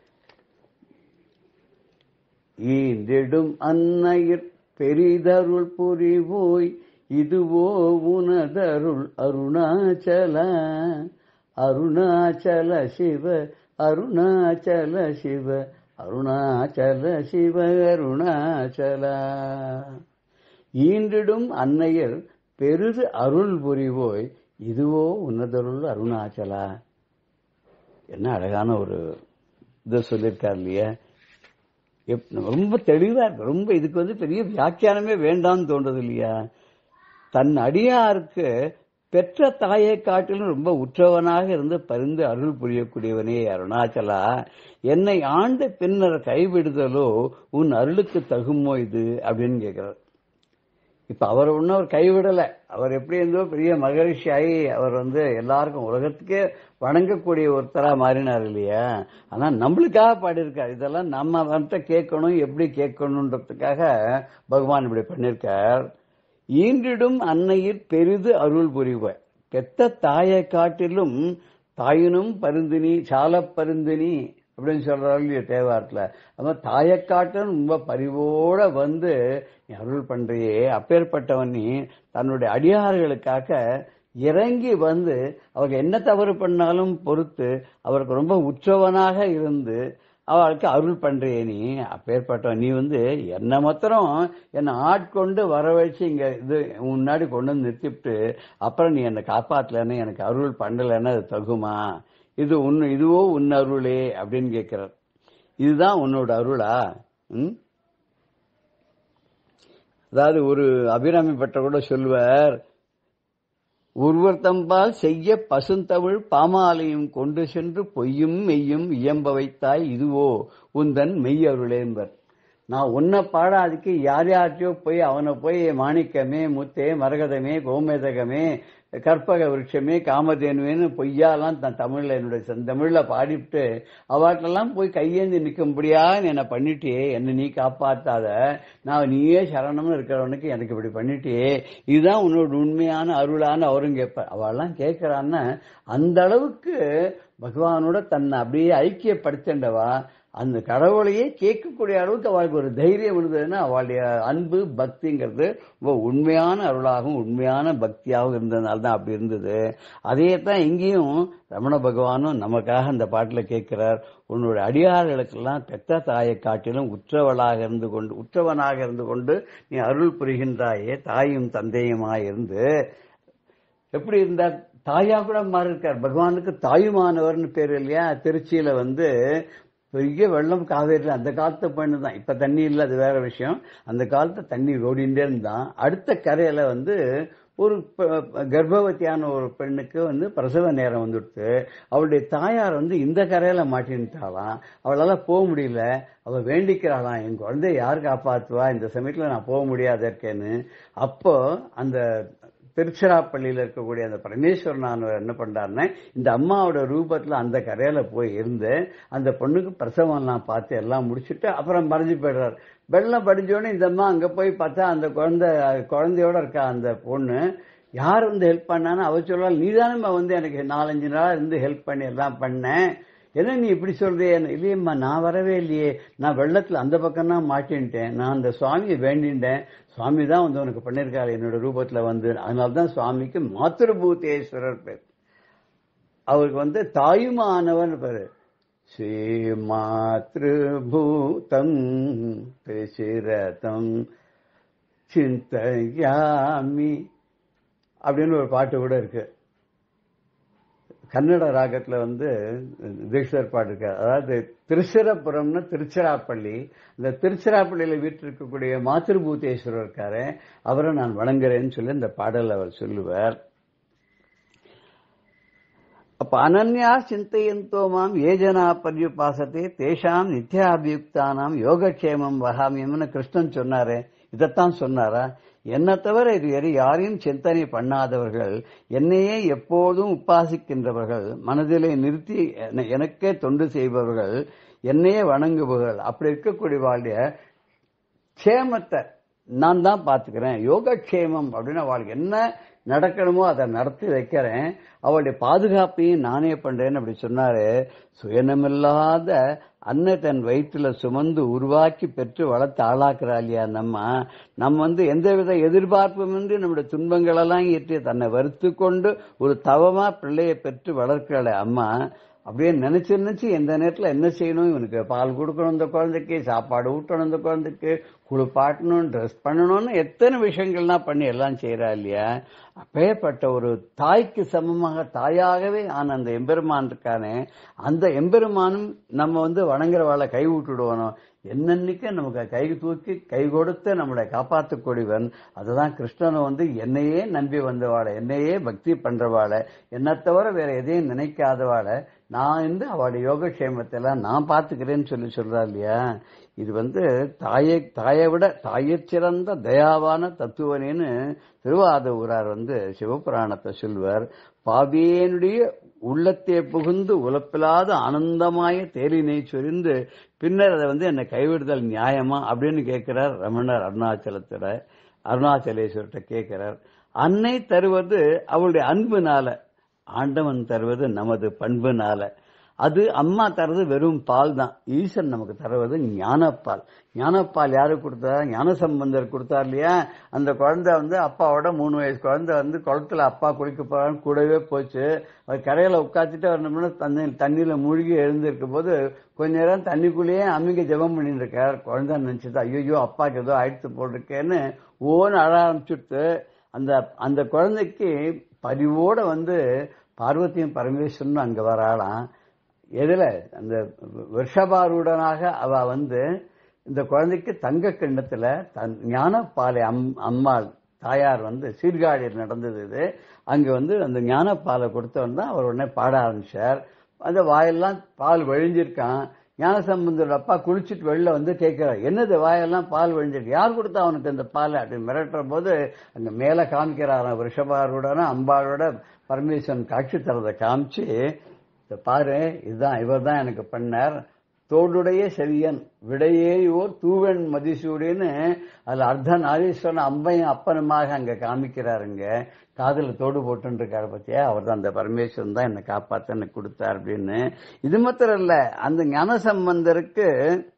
ஈந்திடும் அன்னையர் பெரிதருள் புரிவோய் இதுவோ உனதருள் அருணாச்சல அருணாச்சல சிவ அருணாச்சல சிவ அருணாச்சல சிவ அருணாச்சல. ஈண்டிடும் அன்னையர் பெரிது அருள் புரிவோய் இதுவோ உன்னதருள் அருணாச்சலா. என்ன அழகான ஒரு இதை சொல்லியிருக்கார் இல்லையா? ரொம்ப தெளிவா இருக்கு. ரொம்ப இதுக்கு வந்து பெரிய வியாக்கியானமே வேண்டாம்னு தோன்றது இல்லையா? தன் அடியாருக்கு பெற்ற தாயை காட்டிலும் ரொம்ப உற்றவனாக இருந்து பரிந்து அருள் புரியக்கூடியவனே அருணாச்சலா, என்னை ஆண்ட பின்னர் கைவிடுதலோ உன் அருளுக்கு தகுமோ இது அப்படின்னு கேட்கிறார். இப்ப அவர் ஒன்னும் அவர் கைவிடல, அவர் எப்படி இருந்தோ பெரிய மகரிஷியாகி அவர் வந்து எல்லாருக்கும் உலகத்துக்கே வணங்கக்கூடிய ஒருத்தரா மாறினார் இல்லையா? ஆனா நம்மளுக்காக பாடியிருக்கார். இதெல்லாம் நம்ம வந்துட்டு கேட்கணும், எப்படி கேட்கணுன்றதுக்காக பகவான் இப்படி பண்ணிருக்கார். ஈன்றிடும் அன்னையிற் பெரிது அருள் புரிவாய், பெத்த தாயை காட்டிலும் தாயினும் பருந்தினி சால பருந்தினி அப்படின்னு சொல்றாங்க தேவாரத்துல. அது தாயை காட்டிலும் ரொம்ப பரிவோட வந்து அருள் பண்றியே, அப்பேற்பட்டவன் நீ தன்னுடைய அடியார்களுக்காக இறங்கி வந்து அவங்க என்ன தவறு பண்ணாலும் பொறுத்து அவருக்கு ரொம்ப உற்றவனாக இருந்து அவளுக்கு அருள் பண்றியே நீ, அப்பேற்பட்டவன் நீ வந்து என்ன மாத்திரம் என்னை ஆட்கொண்டு வர வச்சு இங்க இது முன்னாடி கொண்டு வந்து நிறுத்திவிட்டு அப்புறம் நீ என்னை காப்பாற்றலன்னு எனக்கு அருள் பண்ணலன்னு அது தகுமா? இது உன் இதுவோ உன் அருளே அப்படின்னு கேட்கிறார். இதுதான் உன்னோட அருளா? ம் அதாவது ஒரு அபிராமி பட்ட கூட சொல்லுவார், ஒருவர் தம்பால் செய்ய பசுந்தமிழ் பாமாலையும் கொண்டு சென்று பொய்யும் மெய்யும் இயம்ப வைத்தாய் இதுவோ உந்தன் மெய் அருளேம்பர். நான் உன்னை பாடாதுக்கு யார் யார்ட்டையோ போய் அவனை போய் மாணிக்கமே முத்தே மரகதமே கோமேதகமே கற்பக விருட்சமே காமதேனுவேன்னு பொய்யாலாம் தன் தமிழ்ல என்னுடைய செந்தமிழ்ல பாடிவிட்டு அவாட்டெல்லாம் போய் கையேந்தி நிற்கும்படியா என்னை பண்ணிட்டியே, என்னை நீ காப்பாத்தாத, நான் நீயே சரணம்னு இருக்கிறவனுக்கு எனக்கு இப்படி பண்ணிட்டியே, இதுதான் உன்னோட உண்மையான அருளான அவரும் கேட்பார். அவெல்லாம் கேட்கிறான்னா அந்த அளவுக்கு பகவானோட தன்னை அப்படியே ஐக்கியப்படுத்தண்டவா, அந்த கடவுளையே கேட்கக்கூடிய அளவுக்கு அவளுக்கு ஒரு தைரியம் இருந்ததுன்னா அவளுடைய அன்பு பக்திங்கிறது ரொம்ப உண்மையான அருளாகவும் உண்மையான பக்தியாகவும் இருந்ததுனால தான் அப்படி இருந்தது. அதே தான் இங்கேயும் ரமண பகவானும் நமக்காக அந்த பாட்டுல கேட்கிறார், உன்னோட அடியார்களுக்கெல்லாம் பெத்த தாயை காட்டிலும் உற்றவளாக இருந்து கொண்டு உற்றவனாக இருந்து கொண்டு நீ அருள் புரிகின்றாயே, தாயும் தந்தையுமாய் இருந்து. எப்படி இருந்தார்? தாயா கூட மாறி இருக்கார். பகவானுக்கு தாயுமானவர்னு பேர் இல்லையா? திருச்சியில வந்து பெரிய வெள்ளம் காவேரியில் அந்த காலத்து பெண்ணு தான், இப்ப தண்ணி இல்லை அது வேற விஷயம். அந்த காலத்து தண்ணி ஓடிண்டே இருந்தான். அடுத்த கரையில வந்து ஒரு கர்ப்பவதியான ஒரு பெண்ணுக்கு வந்து பிரசவ நேரம் வந்துடுத்து. அவளுடைய தாயார் வந்து இந்த கரையில மாட்டின்ட்டாலாம், அவளால போக முடியல. அவ வேண்டிக்கிறாளாம், என் குழந்தைய யார் காப்பாத்துவா, இந்த சமயத்துல நான் போக முடியாத இருக்கேன்னு. அப்போ அந்த திருச்சிராப்பள்ளியில இருக்கக்கூடிய அந்த பரமேஸ்வரன் என்ன பண்றாருன்னா இந்த அம்மாவோட ரூபத்துல அந்த கரையில போய் இருந்து அந்த பொண்ணுக்கு பிரசவம் எல்லாம் பார்த்து எல்லாம் முடிச்சுட்டு அப்புறம் மறைஞ்சு போயிடுறாரு. வெள்ளம் படிஞ்சோடனே இந்த அம்மா அங்க போய் பார்த்தா அந்த குழந்தை குழந்தையோட இருக்கா அந்த பொண்ணு. யார் வந்து ஹெல்ப் பண்ணான்னு அவ சொல்றாள், நீதானம்மா வந்து எனக்கு நாலஞ்சு நாளா இருந்து ஹெல்ப் பண்ணி எல்லாம் பண்ணேன், என்ன நீ இப்படி சொல்றே? இல்லையம்மா நான் வரவே இல்லையே, நான் வெள்ளத்துல அந்த பக்கம் தான் மாட்டின்ட்டேன், நான் அந்த சுவாமியை வேண்டின்ட்டேன், சுவாமி தான் வந்து உனக்கு பண்ணிருக்காரு என்னோட ரூபத்துல வந்து. அதனால்தான் சுவாமிக்கு மாத்ருபூதேஸ்வரர் பேர். அவருக்கு வந்து தாயுமானவன் பேரு. ஸ்ரீ மாத்ருபூதம் பிரசிரதம் சிந்தயாமி அப்படின்னு ஒரு பாட்டு கூட இருக்கு. கன்னட ராகத்துல வந்து தீட்சிதர் பாடிருக்கார். அதாவது திருச்சிராபுரம்னு திருச்சிராப்பள்ளி, இந்த திருச்சிராப்பள்ளியில வீட்டிருக்கக்கூடிய மாத்திருபூதேஸ்வரர் இருக்காரு, அவரை நான் வணங்குறேன்னு சொல்லி இந்த பாடல் அவர் சொல்லுவார். அப்ப அனன்யா சிந்தையந்தோ மாம் ஏஜனா பர்யுபாசத்தே தேஷாம் நித்யாபியுக்தானாம் யோகக்ஷேமம் வகாமியம்னு கிருஷ்ணன் சொன்னாரு. இதைத்தான் சொன்னாரா? என்ன தவிர இது வேறு யாரையும் சிந்தனை பண்ணாதவர்கள், என்னையே எப்போதும் உபாசிக்கின்றவர்கள், மனதிலே நிறுத்தி எனக்கே தொண்டு செய்பவர்கள், என்னையே வணங்குபவர்கள், அப்படி இருக்கக்கூடிய வாழ்க்கைய க்ஷேமத்தை நான் தான் பாத்துக்கிறேன். யோகக்ஷேமம் அப்படின்னு அவளுக்கு என்ன நடக்கணுமோ அதை நடத்தி வைக்கிறேன், அவளுடைய பாதுகாப்பையும் நானே பண்றேன்னு அப்படி சொன்னாரு. சுயநமில்லாத அன்னை தன் வயிற்றுல சுமந்து உருவாக்கி பெற்று வளர்த்து ஆளாக்குறா இல்லையா நம்ம நம்ம வந்து எந்தவித எதிர்பார்ப்புமின்றி நம்முடைய துன்பங்கள் எல்லாம் ஏற்றி தன்னை வறுத்து கொண்டு ஒரு தவமா பிள்ளையை பெற்று வளர்க்கிறாளே அம்மா, அப்படியே நினைச்சு நினைச்சு எந்த நேரத்தில் என்ன செய்யணும், இவனுக்கு பால் கொடுக்கணும், இந்த குழந்தைக்கு சாப்பாடு ஊட்டணும், இந்த குழந்தைக்கு குளிப்பாட்டணும், ட்ரெஸ் பண்ணணும்னு எத்தனை விஷயங்கள்லாம் பண்ணி எல்லாம் செய்யறா இல்லையா. அப்பேற்பட்ட ஒரு தாய்க்கு சமமாக தாயாகவே ஆன அந்த எம்பெருமான் இருக்கானே, அந்த எம்பெருமானும் நம்ம வந்து வணங்குறவாளை கை விட்டுடுவானோ, என்னன்னைக்கு நமக்கு கை தூக்கி கை கொடுத்து நம்மளை காப்பாற்றக்கூடியவன். அதுதான் கிருஷ்ணனை வந்து என்னையே நம்பி வந்தவாளை, என்னையே பக்தி பண்றவாளை, என்ன தவிர வேற எதையும் நினைக்காதவாளை நான் வந்து அவளுடைய யோகக்ஷேமத்தை எல்லாம் நான் பாத்துக்கிறேன்னு சொல்லி சொல்றா இல்லையா. இது வந்து தாயை தாயை விட தாயைச் சிறந்த தயாவான தத்துவனேன்னு திருவாத ஊரார் வந்து சிவபுராணத்தை சொல்வார். பாவியனுடைய உள்ளத்தை புகுந்து உலப்பில்லாத ஆனந்தமாய தேரினை சொரிந்து பின்னர் அதை வந்து என்னை கைவிடுதல் நியாயமா அப்படின்னு கேட்கிறார் ரமணர். அருணாச்சலத்துல அருணாச்சலேஸ்வர்கிட்ட கேட்கிறார். அன்னை தருவது அவளுடைய அன்புனால, ஆண்டவன் தருவது நமது பண்புனால. அது அம்மா தருவது வெறும் பால் தான், ஈசன் நமக்கு தருவது ஞானப்பால். ஞானப்பால் யாருக்கு கொடுத்தார்? ஞான சம்பந்தர் கொடுத்தார் இல்லையா. அந்த குழந்தை வந்து அப்பாவோட மூணு வயசு குழந்தை வந்து குளத்துல அப்பா குளிக்க போறான்னு கூடவே போச்சு. அவர் கரையில உட்காந்துட்டு வரணும்னா தண்ணி தண்ணியில மூழ்கி எழுந்திருக்கும் போது கொஞ்ச நேரம் தண்ணிக்குள்ளேயே அம்மிங்க ஜெபம் பண்ணிட்டு இருக்கார். குழந்தை நினைச்சது ஐயோ அப்பாக்கு ஏதோ ஆயிடுத்து போட்டிருக்கேன்னு ஓன்னு அழ ஆரம்பிச்சுட்டு அந்த அந்த குழந்தைக்கு பரிவோட வந்து பார்வதியும் பரமேஸ்வரனும் அங்க வராளாம். எதுல அந்த வருஷபாரூடனாக அவ வந்து இந்த குழந்தைக்கு தங்க கிண்ணத்துல தன் ஞானப்பாலை அம் அம்மாள் தாயார் வந்து சீர்காழியில் நடந்தது இது. அங்க வந்து அந்த ஞானப்பாலை கொடுத்தவன் தான் அவர் உடனே பாட ஆரம்பிச்சார். அந்த வாயெல்லாம் பால் வழிஞ்சிருக்கான். ஞானசம்பந்தரோட அப்பா குளிச்சுட்டு வெளில வந்து கேட்கிறார், என்னது வாயெல்லாம் பால் வழிஞ்சிருக்கு, யார் கொடுத்தா அவனுக்கு அந்த பால் அப்படின்னு மிரட்டுற போது அங்க மேல காமிக்கிறார் ரிஷபாரோட அம்பாளோட பரமேஸ்வரன் காட்சி தரதை காமிச்சு, இத பாரு இதுதான் இவர் தான் எனக்கு பண்ணார், தோடுடைய செவியன் விடையேயோர் தூவன் மதிசூடின்னு அதுல அர்த்த நாரீஸ்வரன் அம்பையும் அப்பனுமாக அங்க காமிக்கிறாருங்க. காதல தோடு போட்டு இருக்காரு பத்தியா, அவர் தான் அந்த பரமேஸ்வரன் தான் என்னை காப்பாத்த எனக்கு கொடுத்தார் அப்படின்னு. இது மாத்திரம் இல்ல, அந்த ஞான சம்பந்தருக்கு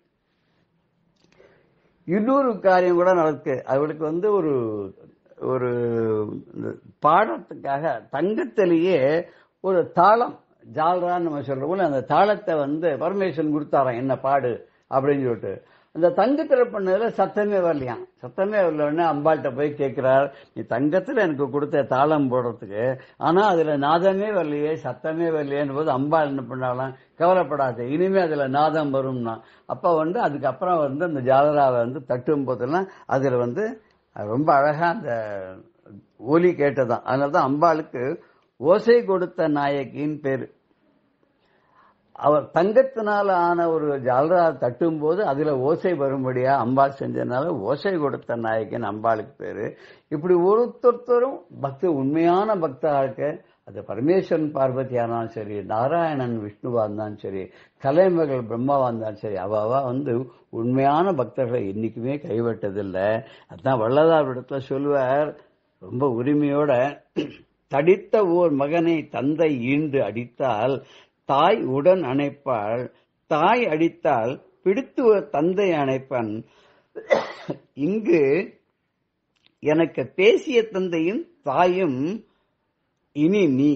இன்னொரு காரியம் கூட நடக்கு. அவளுக்கு வந்து ஒரு ஒரு பாடத்துக்காக தங்கத்திலேயே ஒரு தாளம் ஜால்ரான்னு நம்ம சொல்றோம், அந்த தாளத்தை வந்து பரமேஸ்வரன் கொடுத்தாராம் என்ன பாடு அப்படின்னு சொல்லிட்டு. அந்த தங்கத்துல பண்ணதுல சத்தமே வரலையாம். சத்தமே வரலன்னு அம்பாள்கிட்ட போய் கேட்கிறார், நீ தங்கத்துல எனக்கு கொடுத்த தாளம் போடுறதுக்கு, ஆனா அதுல நாதமே வரலையே சத்தமே வரலையேன்னு போது அம்பாள் என்ன பண்ணாலாம், கவலைப்படாது இனிமே அதுல நாதம் வரும்னா. அப்ப வந்து அதுக்கப்புறம் வந்து அந்த ஜாலராவை வந்து தட்டும் போதெல்லாம் அதுல வந்து ரொம்ப அழகா அந்த ஒலி கேட்டதான். அதனாலதான் அம்பாளுக்கு ஓசை கொடுத்த நாயகின்னு பேரு. அவர் தங்கத்தினால ஆன ஒரு ஜாலரா தட்டும் போது அதுல ஓசை வரும்படியா அம்பாள் செஞ்சதுனால ஓசை கொடுத்த நாயகன் அம்பாளுக்கு பேரு. இப்படி ஒருத்தொருத்தரும் பக்தி உண்மையான பக்தர்களுக்கு, அது பரமேஸ்வரன் பார்வதியா இருந்தாலும் சரி, நாராயணன் விஷ்ணுவா இருந்தாலும் சரி, கலைமகள் பிரம்மாவா இருந்தாலும் சரி, அவ வந்து உண்மையான பக்தர்களை என்னைக்குமே கைவிட்டதில்லை. அதுதான் வள்ளலார் இடத்துல சொல்லுவார் ரொம்ப உரிமையோட, தடித்த ஓர் மகனை தந்தை ஈண்டு அடித்தால் தாய் உடன் அணைப்பாள், தாய் அடித்தால் பிடித்து தந்தை அணைப்பன், இங்கு எனக்கு பேசிய தந்தையும் தாயும் இனி நீ,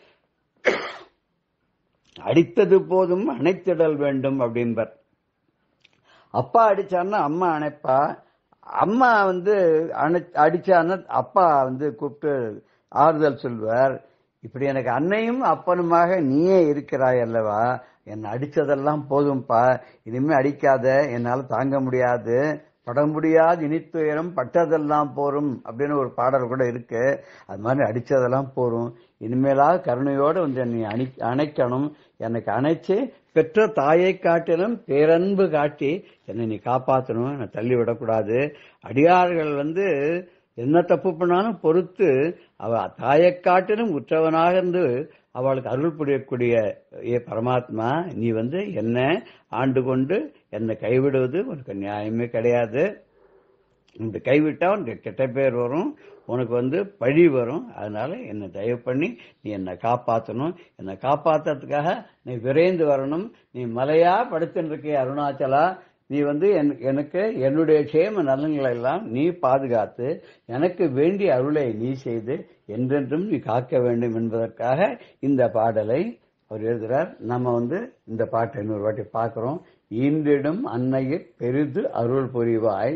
அடித்தது போதும் அணைத்திடல் வேண்டும் அப்படின்பர். அப்பா அடிச்சான்னா அம்மா அணைப்பா, அம்மா வந்து அடிச்சான்னா அப்பா வந்து கூப்பிட்டு ஆறுதல் சொல்வார். இப்படி எனக்கு அன்னையும் அப்பனுமாக நீயே இருக்கிறாய் அல்லவா, என்னை அடிச்சதெல்லாம் போதும்பா, இனிமே அடிக்காத, என்னால தாங்க முடியாது, பட முடியாது இனித்துயரம் பட்டதெல்லாம் போரும் அப்படின்னு ஒரு பாடல் கூட இருக்கு. அது மாதிரி அடிச்சதெல்லாம் போரும், இனிமேலா கருணையோடு வந்து என்னை அணி அணைக்கணும், எனக்கு அணைச்சு பெற்ற தாயை காட்டிலும் பேரன்பு காட்டி என்னை நீ காப்பாற்றணும், என்னை தள்ளி விடக்கூடாது. அடியார்கள் வந்து என்ன தப்பு பண்ணாலும் பொறுத்து அவ தாயை காட்டிலும் உற்றவனாக இருந்து அவளுக்கு அருள் புரியக்கூடிய ஏ பரமாத்மா, நீ வந்து என்ன ஆண்டு கொண்டு என்னை கைவிடுவது உனக்கு நியாயமே கிடையாது. இந்த கைவிட்டா உனக்கு கெட்ட பேர் வரும், உனக்கு வந்து பழி வரும். அதனால என்னை தயவு பண்ணி நீ என்னை காப்பாற்றணும், என்னை காப்பாத்துறதுக்காக நீ விரைந்து வரணும். நீ மலையா படுத்துட்டு இருக்க அருணாச்சலா, நீ வந்து எனக்கு என்னுடைய க்ஷேம நலன்களை எல்லாம் நீ பாதுகாத்து எனக்கு வேண்டிய அருளை நீ செய்து என்றென்றும் நீ காக்க வேண்டும் என்பதற்காக இந்த பாடலை அவர் எழுதுறார். நம்ம வந்து இந்த பாட்டை இன்னொரு வாட்டி பார்க்கிறோம். ஈன்றிடும் அன்னையில் பெரிது அருள் புரிவாய்,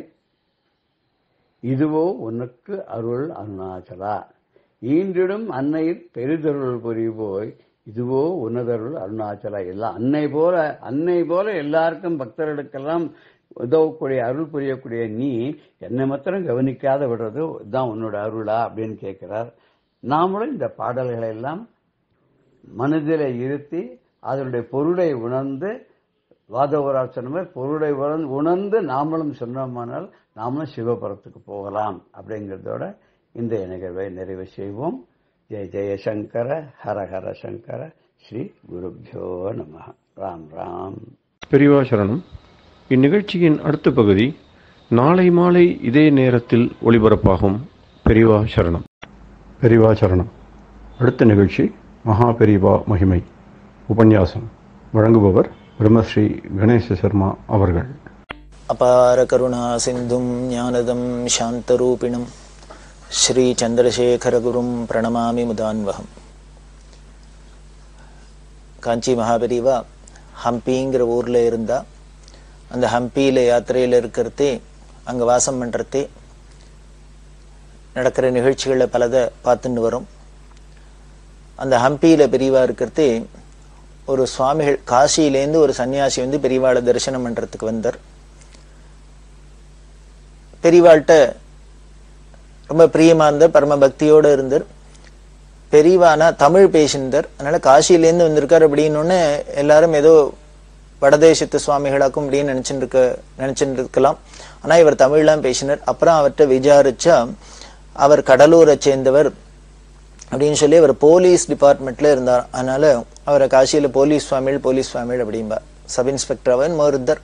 இதுவோ உனக்கு அருள் அருணாச்சலா. ஈன்றிடும் அன்னையில் பெரிதருள் புரிவோய், இதுவோ உன்னதருள் அருணாச்சலா. எல்லாம் அன்னை போல அன்னை போல எல்லாருக்கும் பக்தர்களுக்கெல்லாம் உதவக்கூடிய அருள் புரியக்கூடிய நீ என்னை மாத்திரம் கவனிக்காத விடுறது இதுதான் உன்னோட அருளா அப்படின்னு கேட்கிறார். நாமளும் இந்த பாடல்களை எல்லாம் மனதில இருத்தி அதனுடைய பொருளை உணர்ந்து, வாதவரால் சொன்ன மாதிரி பொருளை உணர்ந்து நாமளும் சொன்னோமானால் நாமளும் சிவபுரத்துக்கு போகலாம் அப்படிங்கிறதோட இந்த நிகழ்வை நிறைவு செய்வோம். ஜெய ஜெயசங்கர ஹர ஹர சங்கர ஸ்ரீ குருப்யோ நம. ராம் ராம். பெரியவா சரணம். இந்நிகழ்ச்சியின் அடுத்த பகுதி நாளை மாலை இதே நேரத்தில் ஒளிபரப்பாகும். பெரியவா சரணம். பெரியவா சரணம். அடுத்த நிகழ்ச்சி மகா பெரியவா மகிமை உபன்யாசம். வழங்குபவர் பிரம்மஸ்ரீ கணேச சர்மா அவர்கள். அபார கருணா சிந்தும் ஞானதம் சாந்தரூபிணம் ஸ்ரீ சந்திரசேகரகுரும் பிரணமாமி முதான்வகம். காஞ்சி மகாபெரிவா ஹம்பிங்கிற ஊரில் இருந்தா, அந்த ஹம்பியில் யாத்திரையில் இருக்கிறதே, அங்கே வாசம் பண்ணுறதே, நடக்கிற நிகழ்ச்சிகளில் பலதை பார்த்துட்டு வரும். அந்த ஹம்பியில் பெரியவா இருக்கிறதே ஒரு சுவாமிகள் காசியிலேருந்து ஒரு சன்னியாசி வந்து பெரியவாளை தரிசனம் பண்ணுறதுக்கு வந்தார். பெரியவாள்கிட்ட ரொம்ப பிரியமா இருந்தார், பரம பக்தியோடு இருந்தார். பெரியவானா தமிழ் பேசினார், அதனால காசியிலேருந்து வந்திருக்கார் அப்படின்னு எல்லாரும் ஏதோ வடதேசத்து சுவாமிகளாக்கும் அப்படின்னு நினைச்சுட்டு இருக்க நினைச்சுட்டு இருக்கலாம். ஆனா இவர் தமிழ்லாம் பேசினார். அப்புறம் அவர்கிட்ட விசாரிச்சா அவர் கடலூரை சேர்ந்தவர் அப்படின்னு சொல்லி அவர் போலீஸ் டிபார்ட்மெண்ட்ல இருந்தார். அதனால அவரை காசியில போலீஸ் சுவாமிகள் போலீஸ் சுவாமிகள் அப்படின்பா. Sub inspector Marudhar.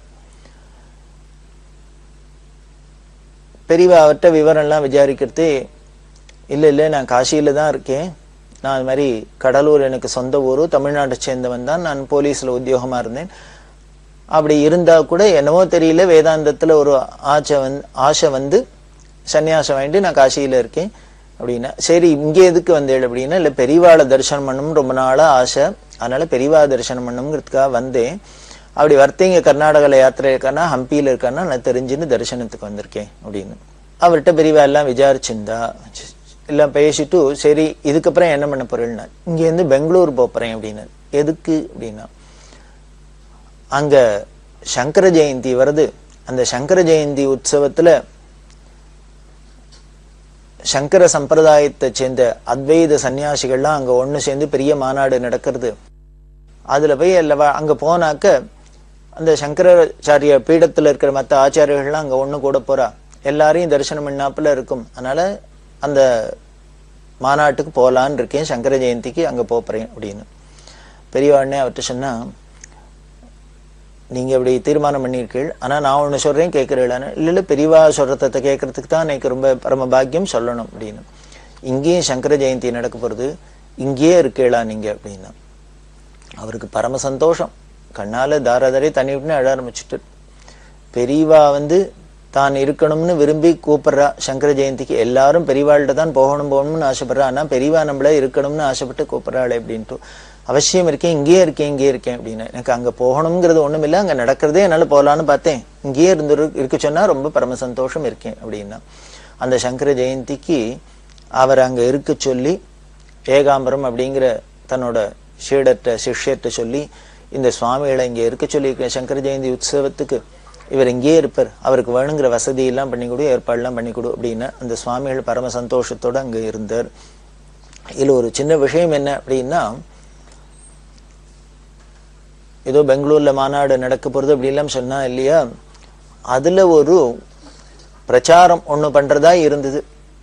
பெரியவா அவர்கிட்ட விவரம் எல்லாம் விசாரிக்கிறது, இல்லை இல்லை நான் காசியில தான் இருக்கேன், நான் அது மாதிரி கடலூர் எனக்கு சொந்த ஊரு, தமிழ்நாட்டை சேர்ந்தவன் தான், நான் போலீஸ்ல உத்தியோகமா இருந்தேன். அப்படி இருந்தா கூட என்னவோ தெரியல வேதாந்தத்துல ஒரு ஆசை வந்து ஆசை வந்து சன்னியாசம் வாங்கிட்டு நான் காசியில இருக்கேன் அப்படின்னா, சரி இங்கே எதுக்கு வந்தேன் அப்படின்னா, இல்லை பெரியவாளை தரிசனம் பண்ணணும் ரொம்ப நாளா ஆசை, அதனால பெரியவா தரிசனம் பண்ணணுங்கிறதுக்காக வந்தேன். அப்படி வர்த்தீங்க கர்நாடகாவில் யாத்திரை இருக்கானா ஹம்பியில் இருக்கானா நான் தெரிஞ்சுன்னு தரிசனத்துக்கு வந்திருக்கேன் அப்படின்னு அவர்கிட்ட பெரியவா எல்லாம் விசாரிச்சிருந்தா. எல்லாம் பேசிட்டு சரி இதுக்கப்புறம் என்ன பண்ண போறேன்னா, இங்கேருந்து பெங்களூர் போறேன் அப்படின்னு. எதுக்கு அப்படின்னா, அங்க சங்கர ஜெயந்தி வருது. அந்த சங்கர ஜெயந்தி உற்சவத்துல சங்கர சம்பிரதாயத்தை சேர்ந்த அத்வைத சன்னியாசிகள்லாம் அங்க ஒண்ணு சேர்ந்து பெரிய மாநாடு நடக்கிறது. அதுல போய் அல்லவா அங்க போனாக்க அந்த சங்கராச்சாரிய பீடத்துல இருக்கிற மற்ற ஆச்சாரியர்கள்லாம் அங்க ஒண்ணு கூட போறா, எல்லாரையும் தரிசனம் பண்ணாப்புல இருக்கும். அதனால அந்த மாநாட்டுக்கு போலான்னு இருக்கேன், சங்கர ஜெயந்திக்கு அங்க போறேன் அப்படின்னு. பெரியவாண்ணே அவர்கிட்ட சொன்னா, நீங்க இப்படி தீர்மானம் பண்ணிருக்கீள், ஆனா நான் ஒண்ணு சொல்றேன் கேட்கிறீங்களான்னு. இல்ல இல்ல பெரியவா சொல்றதை கேட்கறதுக்கு தான் எனக்கு ரொம்ப பரம பாக்கியம் சொல்லணும் அப்படின்னு. இங்கேயும் சங்கர ஜெயந்தி நடக்க போறது, இங்கேயே இருக்கீளா நீங்க அப்படின்னா. அவருக்கு பரம சந்தோஷம், கண்ணால தாராதாரி தண்ணி விட்டுன்னு அழ ஆரம்பிச்சுட்டு. பெரியவா வந்து தான் இருக்கணும்னு விரும்பி கூப்பிடுறா சங்கர ஜெயந்திக்கு. எல்லாரும் பெரியவாள்கிட்ட தான் போகணும் போகணும்னு ஆசைப்படுறா, ஆனா பெரியவா நம்மள இருக்கணும்னு ஆசைப்பட்டு கூப்பிடுறாள் அப்படின்ட்டு. அவசியம் இருக்கேன், இங்கேயே இருக்கேன் இங்கேயே இருக்கேன் அப்படின்னு. எனக்கு அங்க போகணுங்கிறது ஒண்ணும் இல்லை, அங்க நடக்கிறதே என்னால போகலான்னு பார்த்தேன், இங்கேயே இருந்து இருக்க சொன்னா ரொம்ப பரம சந்தோஷம் இருக்கேன் அப்படின்னா. அந்த சங்கர ஜெயந்திக்கு அவர் அங்க இருக்க சொல்லி ஏகாம்பரம் அப்படிங்கிற தன்னோட சீடர்கிட்ட சிஷ்யர்கிட்ட சொல்லி இந்த சுவாமிகளை இங்கே இருக்க சொல்லியிருக்கேன், சங்கர ஜெயந்தி உற்சவத்துக்கு இவர் இங்கேயே இருப்பார், அவருக்கு வேணுங்கிற வசதி எல்லாம் பண்ணி கொடு, ஏற்பாடுலாம் பண்ணி கொடு அப்படின்னு அந்த சுவாமிகள் பரம சந்தோஷத்தோடு அங்கே இருந்தார். இதில் ஒரு சின்ன விஷயம் என்ன அப்படின்னா, ஏதோ பெங்களூர்ல மாநாடு நடக்க போறது அப்படிலாம் சொன்னா இல்லையா, அதுல ஒரு பிரச்சாரம் ஒண்ணு பண்றதா இருந்தது.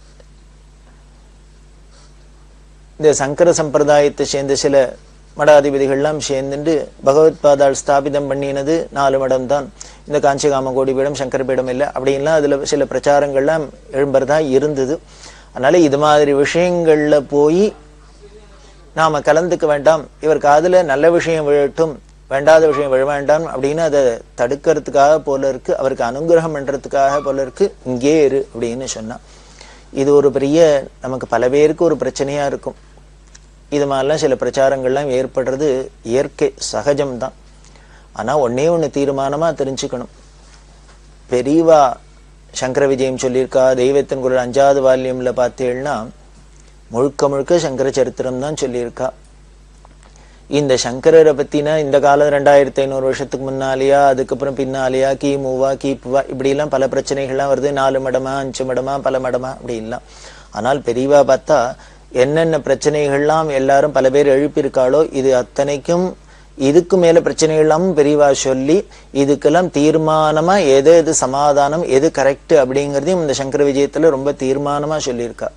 இந்த சங்கர சம்பிரதாயத்தை சேர்ந்த சில மடாதிபதிகள்லாம் சேர்ந்துட்டு பகவத் பாதாள் ஸ்தாபிதம் பண்ணினது நாலு மடம் தான், இந்த காஞ்சிகாம கோடி பீடம் சங்கர பீடம் இல்லை அப்படின்லாம் அதுல சில பிரச்சாரங்கள்லாம் எழும்புறதா இருந்தது. அதனால இது மாதிரி விஷயங்கள்ல போய் நாம கலந்துக்க வேண்டாம், இவர் காதுல நல்ல விஷயம் விழட்டும், வேண்டாத விஷயம் விழ வேண்டாம் அப்படின்னு அதை தடுக்கிறதுக்காக போல இருக்கு, அவருக்கு அனுகிரகம் பண்றதுக்காக போல இருக்கு, இங்கே இரு அப்படின்னு சொன்னா. இது ஒரு பெரிய நமக்கு பல பேருக்கு ஒரு பிரச்சனையா இருக்கும். இது மாதிரிலாம் சில பிரச்சாரங்கள்லாம் ஏற்படுறது இயற்கை சகஜம்தான். ஆனா ஒன்னே ஒண்ணு தீர்மானமா தெரிஞ்சுக்கணும். பெரியவா சங்கர விஜயம் சொல்லியிருக்கா, தெய்வத்தின் குரல் அஞ்சாவது வால்யூம்ல பார்த்தீங்கன்னா முழுக்க முழுக்க சங்கர சரித்திரம் தான் சொல்லியிருக்கா. இந்த சங்கரரை பத்தினா இந்த காலம் ரெண்டாயிரத்தி ஐநூறு வருஷத்துக்கு முன்னாலேயா அதுக்கப்புறம் பின்னாலேயா கிமுவா கிப்புவா இப்படி எல்லாம் பல பிரச்சனைகள்லாம் வருது. நாலு மடமா அஞ்சு மடமா பல மடமா அப்படி எல்லாம். ஆனால் பெரியவா பார்த்தா என்னென்ன பிரச்சனைகள்லாம் எல்லாரும் பல பேர் எழுப்பியிருக்காளோ இது அத்தனைக்கும் இதுக்கு மேல பிரச்சனைகள்லாம் பெரியவா சொல்லி இதுக்கெல்லாம் தீர்மானமா எது எது சமாதானம் எது கரெக்ட் அப்படிங்கிறதையும் இந்த சங்கர விஜயத்துல ரொம்ப தீர்மானமா சொல்லியிருக்கா.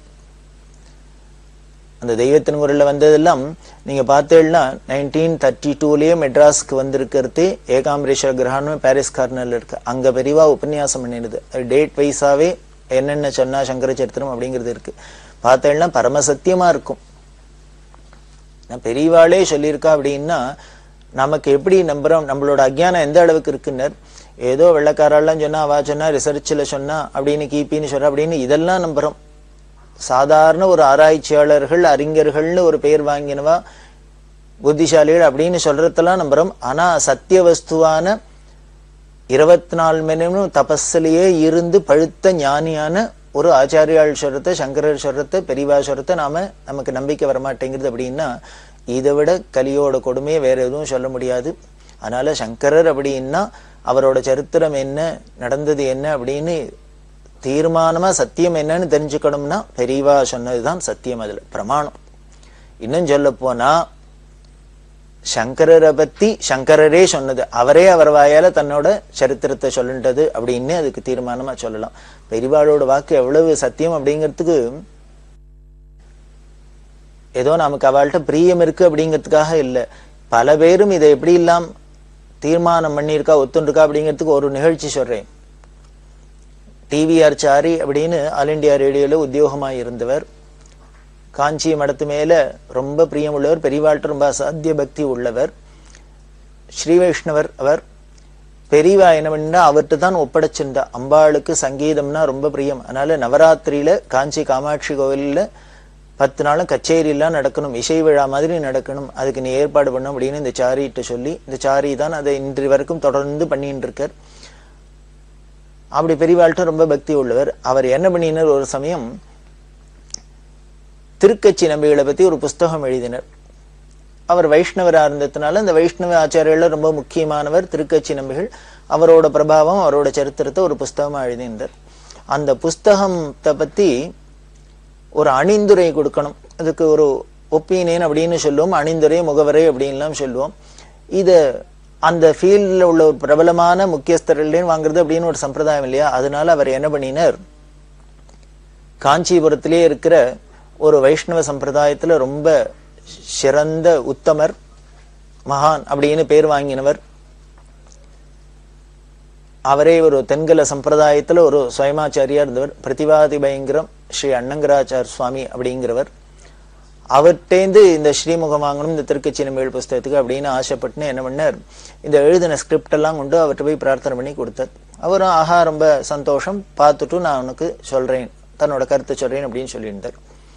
அந்த தெய்வத்தின் குரல்ல வந்ததெல்லாம் நீங்க பார்த்தீங்கன்னா நைன்டீன் தேர்ட்டி டூலயே மெட்ராஸ்க்கு வந்திருக்கிறது ஏகாம்பரேஸ்வர கிரகணம் பாரிஸ் கார்னர்ல இருக்கு. அங்க பெரியவா உபன்யாசம் பண்ணிடுது. டேட் வைஸாவே என்னென்ன சொன்னா சங்கர சரித்திரம் அப்படிங்கிறது இருக்கு. பார்த்தேன்னா பரமசத்தியமா இருக்கும். பெரியவாளே சொல்லியிருக்கா அப்படின்னா நமக்கு எப்படி நம்புறோம், நம்மளோட அஜ்ஞானம் எந்த அளவுக்கு இருக்குன்னு. ஏதோ வெள்ளக்காரெல்லாம் சொன்னா அவா சொன்னா ரிசர்ச்ல சொன்னா அப்படின்னு கிபின்னு சொல்ற அப்படின்னு இதெல்லாம் நம்புறோம். சாதாரண ஒரு ஆராய்ச்சியாளர்கள் அறிஞர்கள்னு ஒரு பெயர் வாங்கினவா புத்திசாலிகள் அப்படின்னு சொல்றதெல்லாம் நம்புறோம். ஆனா சத்திய வஸ்துவான இருபத்தி நாலு மணி நேரம் தபஸ்லேயே இருந்து பழுத்த ஞானியான ஒரு ஆச்சாரியால் சொல்றத சங்கரர் சொல்றத பெரியவா சொல்றத நாம நமக்கு நம்பிக்கை வரமாட்டேங்கிறது. அப்படின்னா இதை விட கலியோட கொடுமையை வேற எதுவும் சொல்ல முடியாது. அதனால சங்கரர் அப்படின்னா அவரோட சரித்திரம் என்ன நடந்தது என்ன அப்படின்னு தீர்மானமா சத்தியம் என்னன்னு தெரிஞ்சுக்கணும்னா பெரியவா சொன்னதுதான் சத்தியம், அதுல பிரமாணம். இன்னும் சொல்ல போனா சங்கரரை பத்தி சங்கரரே சொன்னது, அவரே அவர் வாயால தன்னோட சரித்திரத்தை சொல்லின்றது அப்படின்னு அதுக்கு தீர்மானமா சொல்லலாம். பெரியவாளோட வாக்கு எவ்வளவு சத்தியம் அப்படிங்கிறதுக்கு ஏதோ நமக்கு அவள்கிட்ட பிரியம் இருக்கு அப்படிங்கிறதுக்காக இல்லை, பல பேரும் இதை எப்படி இல்லாம் தீர்மானம் பண்ணியிருக்கா ஒத்துருக்கா அப்படிங்கிறதுக்கு ஒரு நிகழ்ச்சி சொல்றேன். டிவிஆர் சாரி அப்படின்னு ஆல் இண்டியா ரேடியோல உத்தியோகமாய் இருந்தவர், காஞ்சி மடத்து மேல ரொம்ப பிரியம் உள்ளவர், பெரியவாழ்கிட்ட ரொம்ப அசாத்திய பக்தி உள்ளவர், ஸ்ரீ வைஷ்ணவர். அவர் பெரியவா என்ன பண்ணா அவர்கிட்ட தான் ஒப்படைச்சிருந்தா. அம்பாளுக்கு சங்கீதம்னா ரொம்ப பிரியம். அதனால நவராத்திரியில காஞ்சி காமாட்சி கோவில்ல பத்து நாளும் கச்சேரியெல்லாம் நடக்கணும், இசை விழா மாதிரி நடக்கணும், அதுக்கு நீ ஏற்பாடு பண்ணும் அப்படின்னு இந்த சாரிகிட்ட சொல்லி, இந்த சாரி தான் அதை இன்று வரைக்கும் தொடர்ந்து பண்ணிட்டு இருக்கார். அப்படி பெரியவாழ்கிட்ட ரொம்ப பக்தி உள்ளவர். அவர் என்ன பண்ணினார், ஒரு சமயம் திருக்கச்சி நம்பிகளை பத்தி ஒரு புஸ்தகம் எழுதினர். அவர் வைஷ்ணவரா இருந்ததுனால இந்த வைஷ்ணவ ஆச்சாரியர்கள ரொம்ப முக்கியமானவர் திருக்கச்சி நம்பிகள். அவரோட பிரபாவம் அவரோட சரித்திரத்தை ஒரு புஸ்தகமா எழுதினார். அந்த புஸ்தகத்தை பத்தி ஒரு அணிந்துரை கொடுக்கணும், அதுக்கு ஒரு ஒப்பீனியன் அப்படின்னு சொல்லுவோம், அணிந்துரை முகவரை அப்படின்லாம் சொல்லுவோம். இது அந்த ஃபீல்ட்ல உள்ள ஒரு பிரபலமான முக்கியஸ்தர்களையும் வாங்குறது அப்படின்னு ஒரு சம்பிரதாயம் இல்லையா. அதனால அவர் என்ன பண்ணினார், காஞ்சிபுரத்திலே இருக்கிற ஒரு வைஷ்ணவ சம்பிரதாயத்துல ரொம்ப சிறந்த உத்தமர் மகான் அப்படின்னு பேர் வாங்கினவர், அவரே ஒரு தென்கல சம்பிரதாயத்துல ஒரு சுயமாச்சாரியா இருந்தவர், பிரதிவாதி பயங்கரம் ஸ்ரீ அண்ணங்கராச்சார் சுவாமி அப்படிங்கிறவர். அவர்கிட்டேந்து இந்த ஸ்ரீமுகம் வாங்கணும் இந்த திருக்கச்சி நம்பிகள் புஸ்தகத்துக்கு அப்படின்னு ஆசைப்பட்டுன்னு என்ன பண்ணார், இந்த எழுதின ஸ்கிரிப்ட் எல்லாம் கொண்டு அவர்கிட்ட போய் பிரார்த்தனை பண்ணி கொடுத்தார். அவரும் ஆஹா ரொம்ப சந்தோஷம், பார்த்துட்டு நான் உனக்கு சொல்றேன், தன்னோட கருத்தை சொல்றேன் அப்படின்னு சொல்லியிருந்தார்.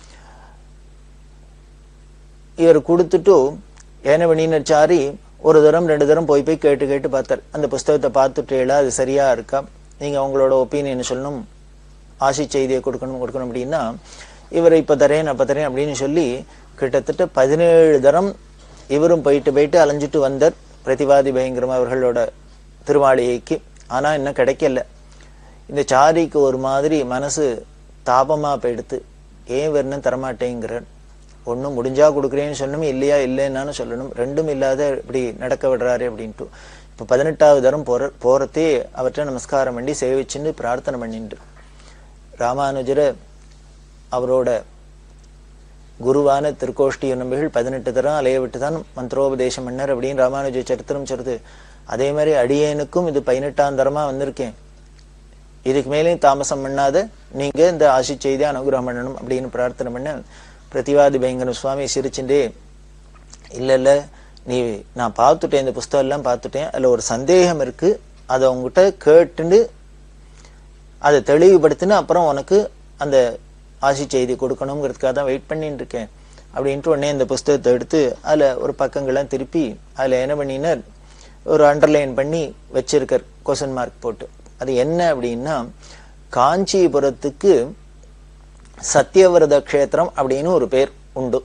இவர் கொடுத்துட்டு என்ன பண்ணினார், சாரி ஒரு தரம் ரெண்டு தரம் போய் போய் கேட்டு கேட்டு பார்த்தார். அந்த புஸ்தகத்தை பார்த்துட்டேளா, அது சரியா இருக்கா, நீங்க உங்களோட ஒப்பீனியன் சொல்லணும், ஆசி செய்தியை கொடுக்கணும் கொடுக்கணும் அப்படின்னா இவர் இப்ப தரேன் அப்ப தரேன் அப்படின்னு சொல்லி கிட்டத்தட்ட பதினேழு தரம் இவரும் போயிட்டு போயிட்டு அலைஞ்சிட்டு வந்தார் பிரதிவாதி பயங்கரம் அவர்களோட திருமாளிகைக்கு. ஆனா இன்னும் கிடைக்கல. இந்த சாரிக்கு ஒரு மாதிரி மனசு தாபமா போயிடுத்து. ஏன் வரணும் தரமாட்டேங்கிறார். ஒன்னும் முடிஞ்சா கொடுக்குறேன்னு சொல்லணும், இல்லையா இல்லைன்னு சொல்லணும், ரெண்டும் இல்லாத இப்படி நடக்க விடுறாரு அப்படின்ட்டு. இப்ப பதினெட்டாவது தரம் போற போறதே அவற்றை நமஸ்காரம் பண்ணி சேவிச்சுன்னு பிரார்த்தனை பண்ணிட்டு ராமானுஜரை அவரோட குருவான திருக்கோஷ்டி நம்பிகள் பதினெட்டு தரம் அலைய விட்டுதான் மந்திரோபதேசம் பண்ணார் அப்படின்னு ராமானுஜ சரித்திரம் சொல்லுது. அதே மாதிரி அடியேனுக்கும் இது பதினெட்டாம் தரமா வந்திருக்கேன், இதுக்கு மேலேயும் தாமசம் பண்ணாத நீங்க இந்த ஆசி செய்தி அனுகிரகம் பண்ணணும் அப்படின்னு பிரார்த்தனை பண்ண பிரதிவாதி பயங்கர சுவாமி சிரிச்சுட்டே, இல்ல இல்ல நீ நான் பார்த்துட்டேன், இந்த புஸ்தகம் எல்லாம் பார்த்துட்டேன், அதுல ஒரு சந்தேகம் இருக்கு, அதை உங்ககிட்ட கேட்டுண்டு அதை தெளிவுபடுத்தின்னு அப்புறம் உனக்கு அந்த ஆசி செய்தி கொடுக்கணுங்கிறதுக்காக தான் வெயிட் பண்ணிட்டு இருக்கேன் அப்படின்ட்டு உடனே இந்த புஸ்தகத்தை எடுத்து அதுல ஒரு பக்கங்கள்லாம் திருப்பி அதுல என்ன பண்ணினார், ஒரு அண்டர்லைன் பண்ணி வச்சிருக்கார் கொஸ்டின் மார்க் போட்டு. அது என்ன அப்படின்னா, காஞ்சிபுரத்துக்கு சத்தியவிரத கஷேத்திரம் அப்படின்னு ஒரு பேர் உண்டு.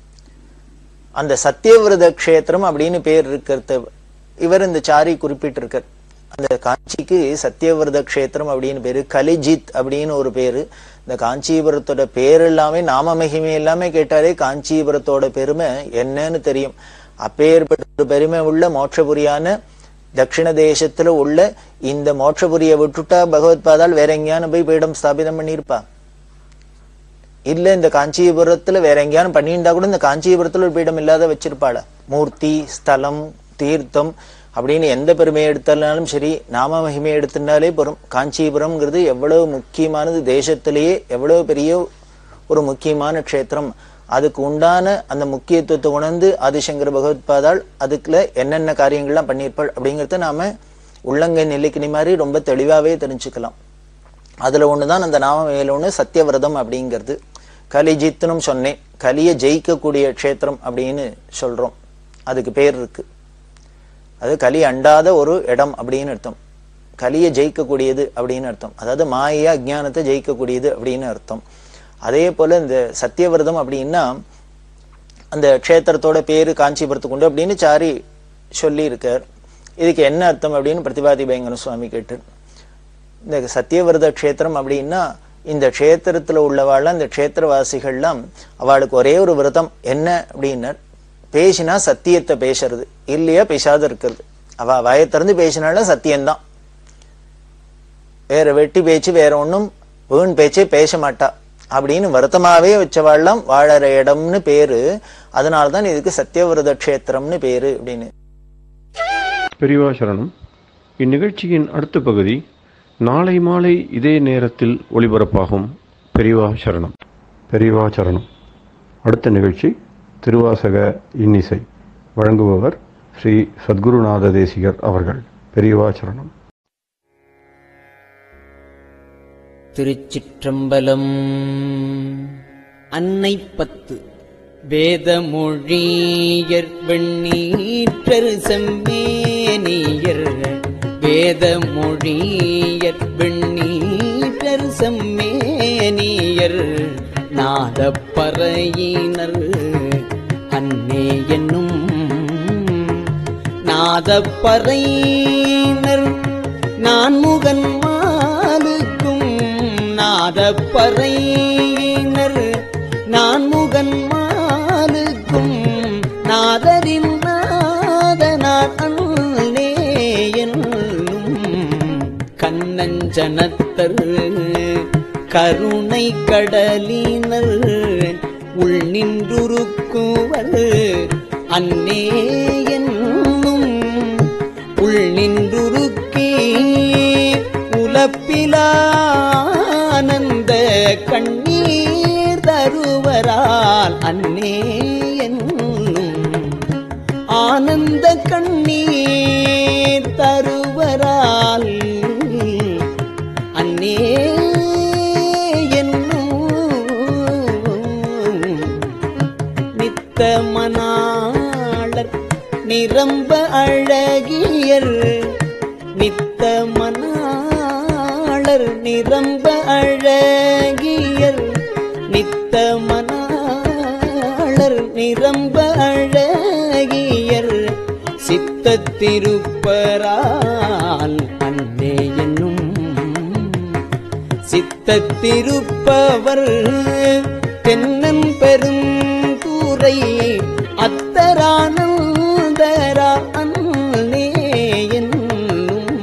அந்த சத்தியவிரத கஷேத்திரம் அப்படின்னு பேர் இருக்கிறத இவர் இந்த சாரி குறிப்பிட்டிருக்கார். அந்த காஞ்சிக்கு சத்தியவிரத கஷேத்திரம் அப்படின்னு பேரு, கலிஜித் அப்படின்னு ஒரு பேரு. இந்த காஞ்சிபுரத்தோட பேர் எல்லாமே நாம மகிமை எல்லாமே கேட்டாலே காஞ்சிபுரத்தோட பெருமை என்னன்னு தெரியும். அப்பேற்பட்ட பெருமை உள்ள மோட்சபுரியான தட்சிண தேசத்துல உள்ள இந்த மோட்சபுரியை விட்டுட்டா பகவத் பாதால் வேற எங்கேயான போய் பீடம் ஸ்தாபிதம் பண்ணிருப்பா? இல்ல இந்த காஞ்சிபுரத்துல வேற எங்கேயானு பண்ணியிருந்தா கூட இந்த காஞ்சிபுரத்துல ஒரு பீடம் இல்லாத வச்சிருப்பாளா? மூர்த்தி, ஸ்தலம், தீர்த்தம் அப்படின்னு எந்த பெருமையை எடுத்தாலும் சரி, நாம மகிமையை எடுத்துட்டாலே போறோம். காஞ்சிபுரம்ங்கிறது எவ்வளவு முக்கியமானது, தேசத்திலேயே எவ்வளவு பெரிய ஒரு முக்கியமான க்ஷேத்திரம். அதுக்கு உண்டான அந்த முக்கியத்துவத்தை உணர்ந்து ஆதிசங்கர பகவத் பாதாள் அதுக்குள்ள என்னென்ன காரியங்கள்லாம் பண்ணியிருப்பாள் அப்படிங்கிறத நாம உள்ளங்கை நெல்லிக்கனி மாதிரி ரொம்ப தெளிவாவே தெரிஞ்சுக்கலாம். அதுல ஒண்ணுதான் அந்த நாம மேல ஒண்ணு சத்தியவிரதம் அப்படிங்கிறது. கலிஜித்னும் சொன்னேன், கலியை ஜெயிக்கக்கூடிய க்ஷேத்திரம் அப்படின்னு சொல்றோம், அதுக்கு பேர் இருக்கு. அது கலி அண்டாத ஒரு இடம் அப்படின்னு அர்த்தம். கலியை ஜெயிக்கக்கூடியது அப்படின்னு அர்த்தம், அதாவது மாய அஜ்ஞானத்தை ஜெயிக்கக்கூடியது அப்படின்னு அர்த்தம். அதே போல இந்த சத்தியவிரதம் அப்படின்னா அந்த க்ஷேத்திரத்தோட பேரு காஞ்சிபுரத்துக்கு உண்டு அப்படின்னு சாரி சொல்லி இருக்கார். இதுக்கு என்ன அர்த்தம் அப்படின்னு பிரதிபாதி பயங்கர சுவாமி கேட்டு, இந்த சத்தியவிரத க்ஷேத்திரம் அப்படின்னா இந்த க்ஷேத்திரத்துல உள்ளவாள் இந்த க்ஷேத்திரவாசிகள்லாம் அவளுக்கு ஒரே ஒரு விரதம் என்ன அப்படின்னா, பேசினா சத்தியத்தை பேசுறது, இல்லையா பேசாத இருக்கிறது. அவ வாயை திறந்து பேசினாலும் சத்தியம்தான், வேற வெட்டி பேச்சு வேற ஒன்னும் வீண் பேச்சே பேச மாட்டா அப்படின்னு வருத்தமாவே வச்சவாள்லாம் வாழற இடம்னு பேரு. அதனால்தான் இதுக்கு சத்தியவிரத க்ஷேத்திரம்னு பேரு அப்படின்னு. பெரியவா சரணம். இந்நிகழ்ச்சியின் அடுத்த பகுதி நாளை மாலை இதே நேரத்தில் ஒளிபரப்பாகும். பெரியவா சரணம். பெரியவா சரணம். அடுத்த நிகழ்ச்சி திருவாசக இன்னிசை. வழங்குபவர் ஸ்ரீ சத்குருநாத தேசிகர் அவர்கள். பெரியவா சரணம். திருச்சிற்றம்பலம். அன்னை பத்து. வேதமொழியர் வெண்ணீற்றர் செம்மேனியர், வேதமொழியர் வெண்ணீற்றர் செம்மேனியர், நாதப்பறையினர் அன்னே என்னும், நாதப்பறையினர் நான்முகன் மாலுக்கும், நாதப்பறையினர் நான்முகன் மாலுக்கும், நாதரின் நாதனார் அன்னே என்னும், கண்ணஞ்சனத்தர் கருணை கடலினர் உள் நின்றுருக்குவர் அன்னே என்னும், உள் நின்றுருக்கே உலப்பிலானந்த கண்ணீர் தருவரால் அன்னே என்னும், ஆனந்த கண்ணீர் தருவரால் அன்னே மனாளர் நிரம்ப அழகியர், நித்த மனாளர் நிரம்ப அழகியர், நித்த மணாளர் நிரம்ப அழகியர் சித்தத்திருப்பரால் அன்னே என்னும் சித்தத்திருப்பவர் தென்னன் பெருந்தூரை அத்தரானந்தரா அன்னே என்னும்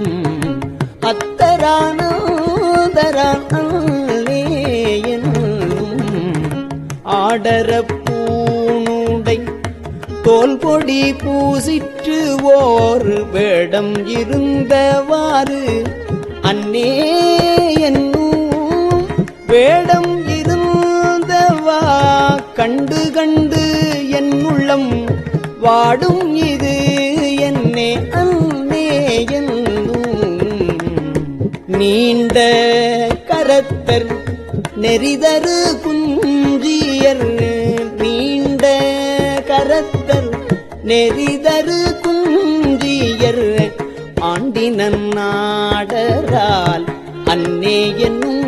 அத்தரானந்தரா அன்னே என்னும் ஆடர பூணுடை தோல்பொடி பூசிற்று ஓர் வேடம் இருந்தவாறு அன்னே என்னும் வேடம் இருந்தவா கண்டு கண்டு என் உள்ளம் வாடும் இது என்னே அன்னே என்னும் நீண்ட கரத்தர் நெறிதரு குஞ்சியர் நீண்ட கரத்தர் நெறிதரு குஞ்சியர் ஆண்டினன் நாடரால் அன்னே என்னும்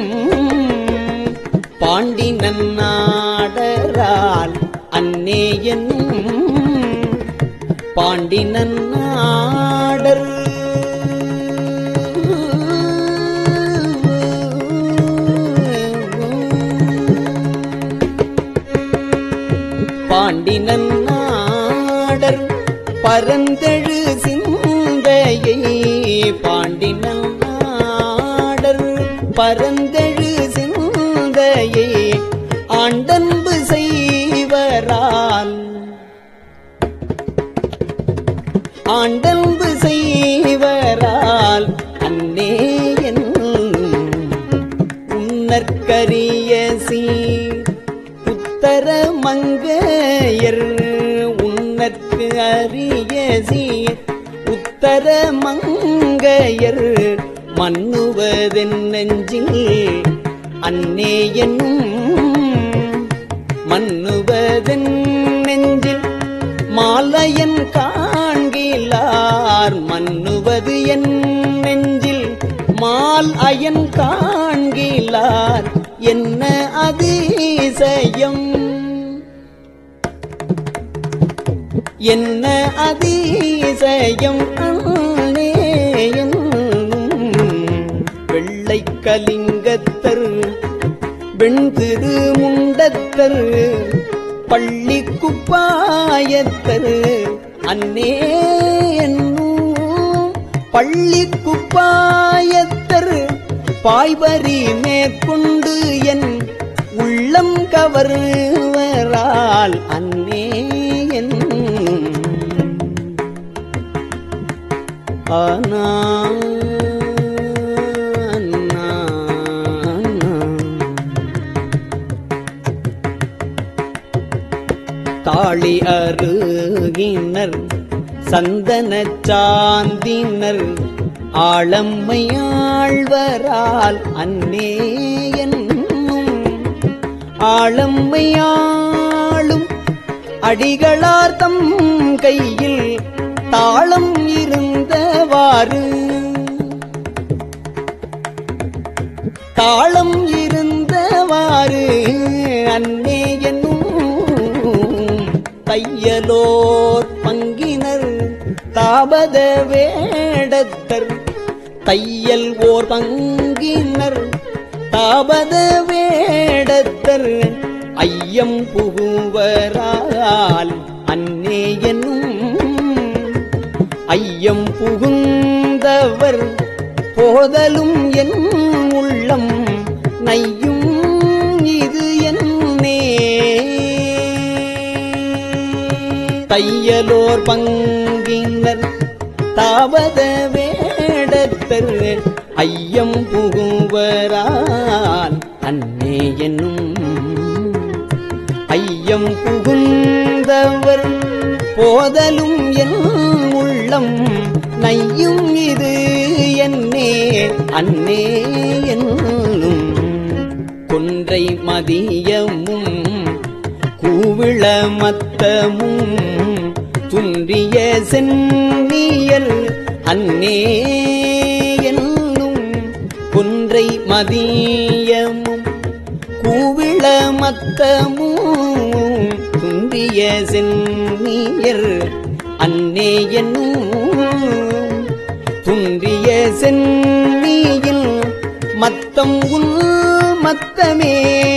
பாண்டினன் நாடரால் அன்னே என்னும் பாண்டினன் நாடர் பாண்டினன் நாடர் பரந்தெழு சிந்தையை பாண்டினன் நாடர் பரந்தெழு சிந்தையை ஆண்டன்பு செய்வரால் ஆண்டன்பு செய்வரால் அன்னே என்னும் உன்னற்கரிய சீர் உத்தர மங்கையர் உன்னற்கு அரிய சீர் உத்தர மங்கையர் மன்னுவதென் நெஞ்சில் அன்னே என்னும் மன்னுவதென் நெஞ்சில் மாலையன் காண்கிலார் மன்னுவது என் நெஞ்சில் மால் அயன் காண்கிலார் என்ன அதிசயம் என்ன அதிசயம் அன்னே என்னும் வெள்ளை கலிங்கத்தர் வெண்திரு முண்டத்தர் பள்ளி குப்பாயத்தர் அன்னே என்னும் பள்ளி குப்பாயத்தர் பாய்வரி மேற்கொண்டு என் உள்ளம் கவர்வரால் அன்னே என்னும் ஆனா தாளி அருகினர் சந்தன சாந்தினர் ஆளம்மையாழ்வரால் அன்னே என்னும் ஆளம்மையாளும் அடிகளார் தம் கையில் தாளம் இருந்தவாறு தாளம் இருந்தவாறு அன்னே என்னும் தையலோர் பங்கினர் தாபத வேடத்தர் தையல் ஓர் பங்கினர் தாபத வேடத்தர் ஐயம் புகுவரால் அன்னே என்னும் ஐயம் புகுந்தவர் போதலும் என் உள்ளம் நையும் இது என்னே தையலோர் பங்கினர் தாவத வேடத்தர் ஐயம் புகுவரால் அன்னே என்னும் ஐயம் புகுந்தவர் போதலும் என் உள்ளம் நையும் இது என்னே அன்னே என்னும் கொன்றை மதியமும் கூவிள மத்தமும் துன்றிய சென்னியல் அன்னே என்னும் கொன்றை மதியமும் தூவிள மத்தமும் துன்றிய சென்னியர் அன்னே என்னும் துன்றிய சென்னியில் மத்தம் உள் மத்தமே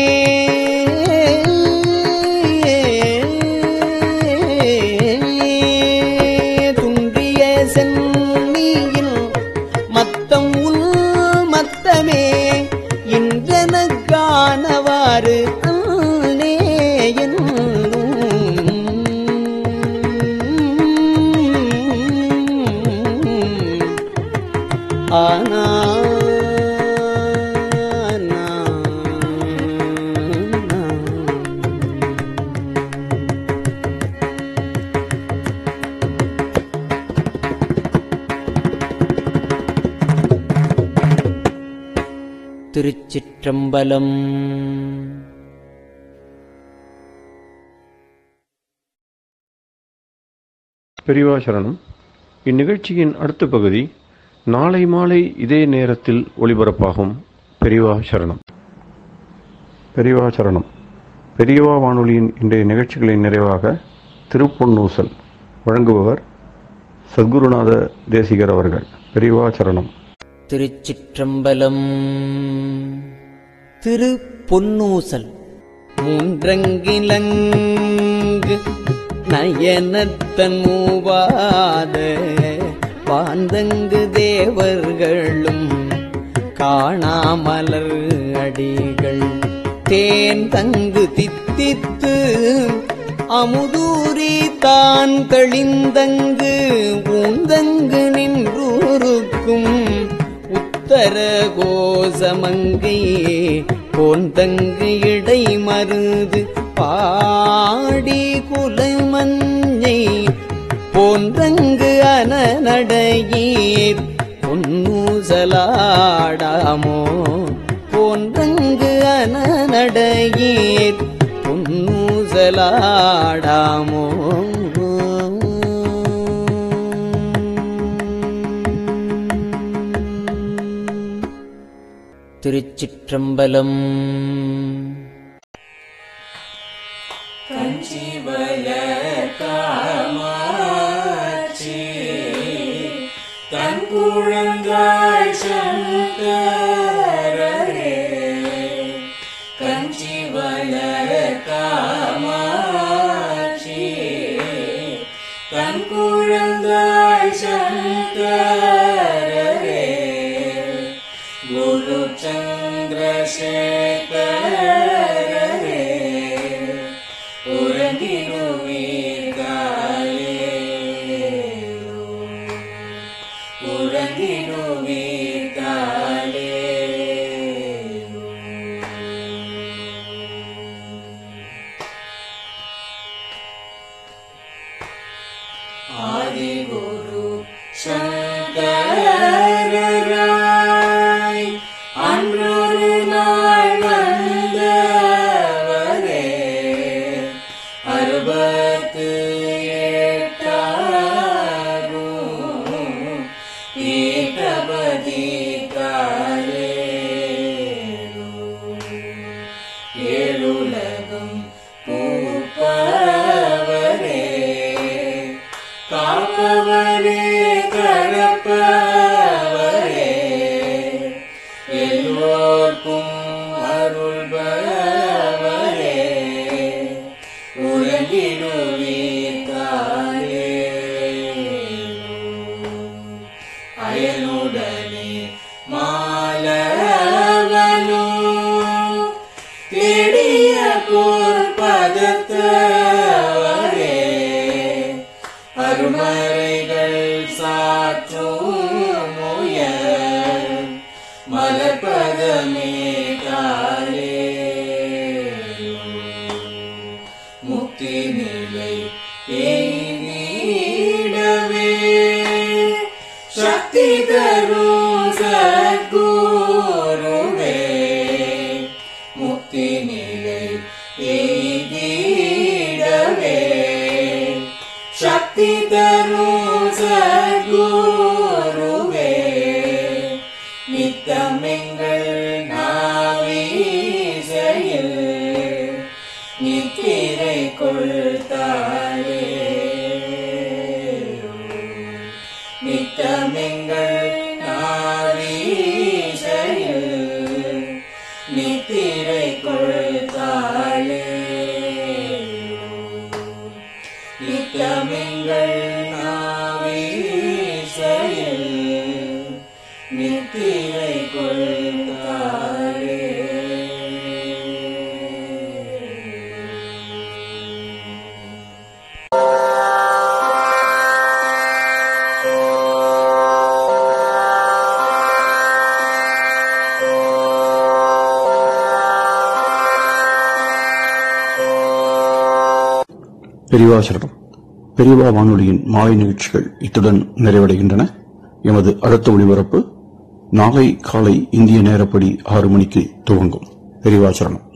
துன்றிய சென்னியில் மத்தம் உள் மத்தமே இன்றனக்கானவாறு அன்னே ஆனா திருச்சிற்றம்பலம். பெரியவா சரணம். இந்நிகழ்ச்சியின் அடுத்த பகுதி நாளை மாலை இதே நேரத்தில் ஒளிபரப்பாகும். பெரியவா சரணம். பெரியவா சரணம். பெரியவா வானொலியின் இன்றைய நிகழ்ச்சிகளின் நிறைவாக திருப்பொன்னூசல் வழங்குபவர் சத்குருநாத தேசிகர் அவர்கள். பெரியவா சரணம். திருச்சிற்றம்பலம். திரு பொன்னூசல். மூன்றங்கிலங்கு நயனத்தன் மூவாத பாந்தங்கு தேவர்களும் காணாமலர் அடிகள் தேன் தங்கு தித்தித்து அமுதூரி தான் தெளிந்தங்கு ஊந்தங்கு நின்றூருக்கும் உத்தர கோசமங்கை போந்தங்கு இடை மருது பாடி குலமஞ்சை போந்தங்கு அனநடையீர் பொன்னூசலாடாமோ போந்தங்கு அனநடையீர் பொன்னூசலாடாமோ திருச்சிற்றம்பலம். கஞ்சிவல காமாட்சி தன் குழந்தாய் சங்கரரே கஞ்சிவல காமாட்சி தன் குழந்தாய் சங்கரரே குரு சந்திரசேகரரே உறங்கிடுவீர்களே உறங்கிடுவீர்களே ஆதிகுரு சங்கரராய் அன்றொரு நாள் வந்தவரே அறுபத்து எட்டாகும் பீட்டபதி காலே ஏழுலகம் பூப்பவரே காப்பவரே கரப்பவரே எல்லோர்க்கும் அருள்பவரே உறங்கிடுவீர்களே அயனுடனே மாலவனோ தேடிய பொற்பதத்தவரே அருமறைகள் சாற்றும் முயல் மலர்பதமே காலே முக்தி நிலை எய்திடவே சக்தி தரும் சத்குருவே முக்தி நிலை எய்திடவே சக்தி தரும் சத்குருவே நித்தமெங்கள் நாவீசையில் நித்திரை கொள்தாளே நித்தமெங்கள் நாவீசையில் நித்திரை கொள்தாளே நித்தமெங்கள் நாவீசையில் நித்திரை கொள்தாளே பெரியவா சரணம். பெரியவா வானொலியின் மாலை நிகழ்ச்சிகள் இத்துடன் நிறைவடைகின்றன. எமது அடுத்த ஒளிபரப்பு நாளை காலை இந்திய நேரப்படி ஆறு மணிக்கு துவங்கும். பெரியவா சரணம்.